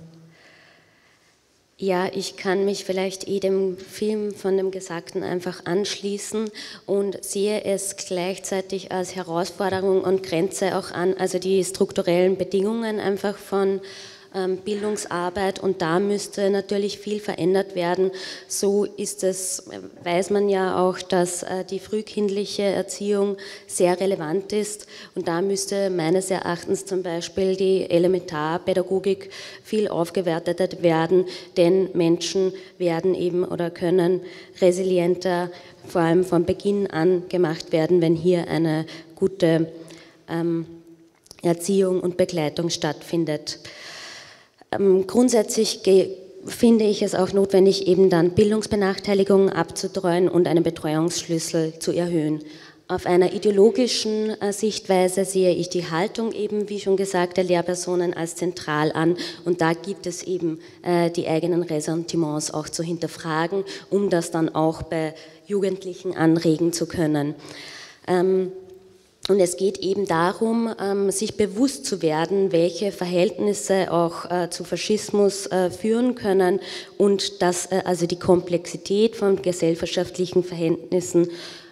Ja, ich kann mich vielleicht eh dem Film von dem Gesagten einfach anschließen und sehe es gleichzeitig als Herausforderung und Grenze auch an, also die strukturellen Bedingungen einfach von Bildungsarbeit, und da müsste natürlich viel verändert werden. So ist es, weiß man ja auch, dass die frühkindliche Erziehung sehr relevant ist, und da müsste meines Erachtens zum Beispiel die Elementarpädagogik viel aufgewertet werden, denn Menschen werden eben oder können resilienter, vor allem von Beginn an gemacht werden, wenn hier eine gute ähm, Erziehung und Begleitung stattfindet. Ähm, grundsätzlich finde ich es auch notwendig, eben dann Bildungsbenachteiligungen abzutreuen und einen Betreuungsschlüssel zu erhöhen. Auf einer ideologischen äh, Sichtweise sehe ich die Haltung eben, wie schon gesagt, der Lehrpersonen als zentral an, und da gibt es eben äh, die eigenen Ressentiments auch zu hinterfragen, um das dann auch bei Jugendlichen anregen zu können. Ähm, Und es geht eben darum, sich bewusst zu werden, welche Verhältnisse auch zu Faschismus führen können und dass also die Komplexität von gesellschaftlichen Verhältnissen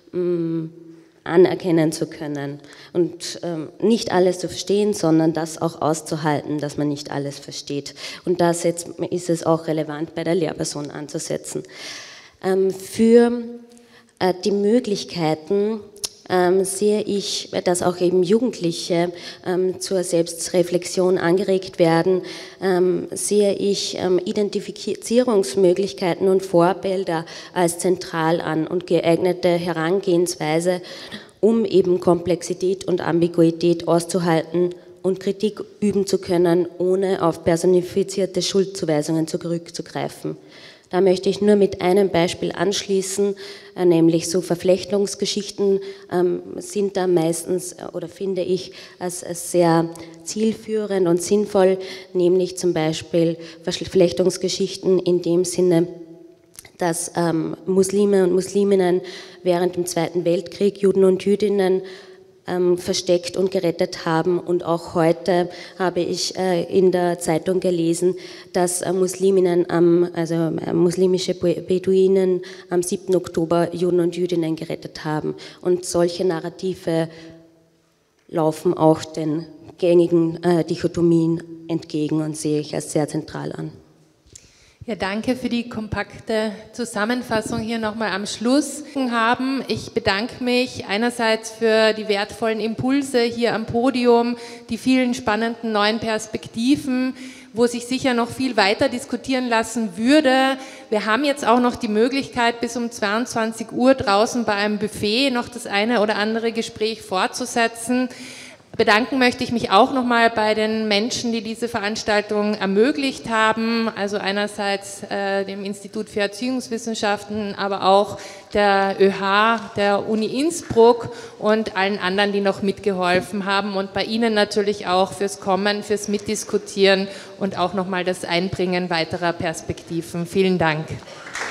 anerkennen zu können und nicht alles zu verstehen, sondern das auch auszuhalten, dass man nicht alles versteht. Und da ist es auch relevant, bei der Lehrperson anzusetzen. Für die Möglichkeiten Ähm, sehe ich, dass auch eben Jugendliche ähm, zur Selbstreflexion angeregt werden, ähm, sehe ich ähm, Identifizierungsmöglichkeiten und Vorbilder als zentral an und geeignete Herangehensweise, um eben Komplexität und Ambiguität auszuhalten und Kritik üben zu können, ohne auf personifizierte Schuldzuweisungen zurückzugreifen. Da möchte ich nur mit einem Beispiel anschließen, nämlich so Verflechtungsgeschichten ähm, sind da meistens, oder finde ich, als, als sehr zielführend und sinnvoll, nämlich zum Beispiel Verflechtungsgeschichten in dem Sinne, dass ähm, Muslime und Musliminnen während dem Zweiten Weltkrieg Juden und Jüdinnen versteckt und gerettet haben. Und auch heute habe ich in der Zeitung gelesen, dass Musliminnen, also muslimische Beduinen am siebten Oktober Juden und Jüdinnen gerettet haben. Und solche Narrative laufen auch den gängigen Dichotomien entgegen und sehe ich als sehr zentral an. Ja, danke für die kompakte Zusammenfassung hier nochmal am Schluss haben. Ich bedanke mich einerseits für die wertvollen Impulse hier am Podium, die vielen spannenden neuen Perspektiven, wo sich sicher noch viel weiter diskutieren lassen würde. Wir haben jetzt auch noch die Möglichkeit, bis um zweiundzwanzig Uhr draußen bei einem Buffet noch das eine oder andere Gespräch fortzusetzen. Bedanken möchte ich mich auch nochmal bei den Menschen, die diese Veranstaltung ermöglicht haben, also einerseits äh, dem Institut für Erziehungswissenschaften, aber auch der ÖH, der Uni Innsbruck und allen anderen, die noch mitgeholfen haben, und bei Ihnen natürlich auch fürs Kommen, fürs Mitdiskutieren und auch nochmal das Einbringen weiterer Perspektiven. Vielen Dank.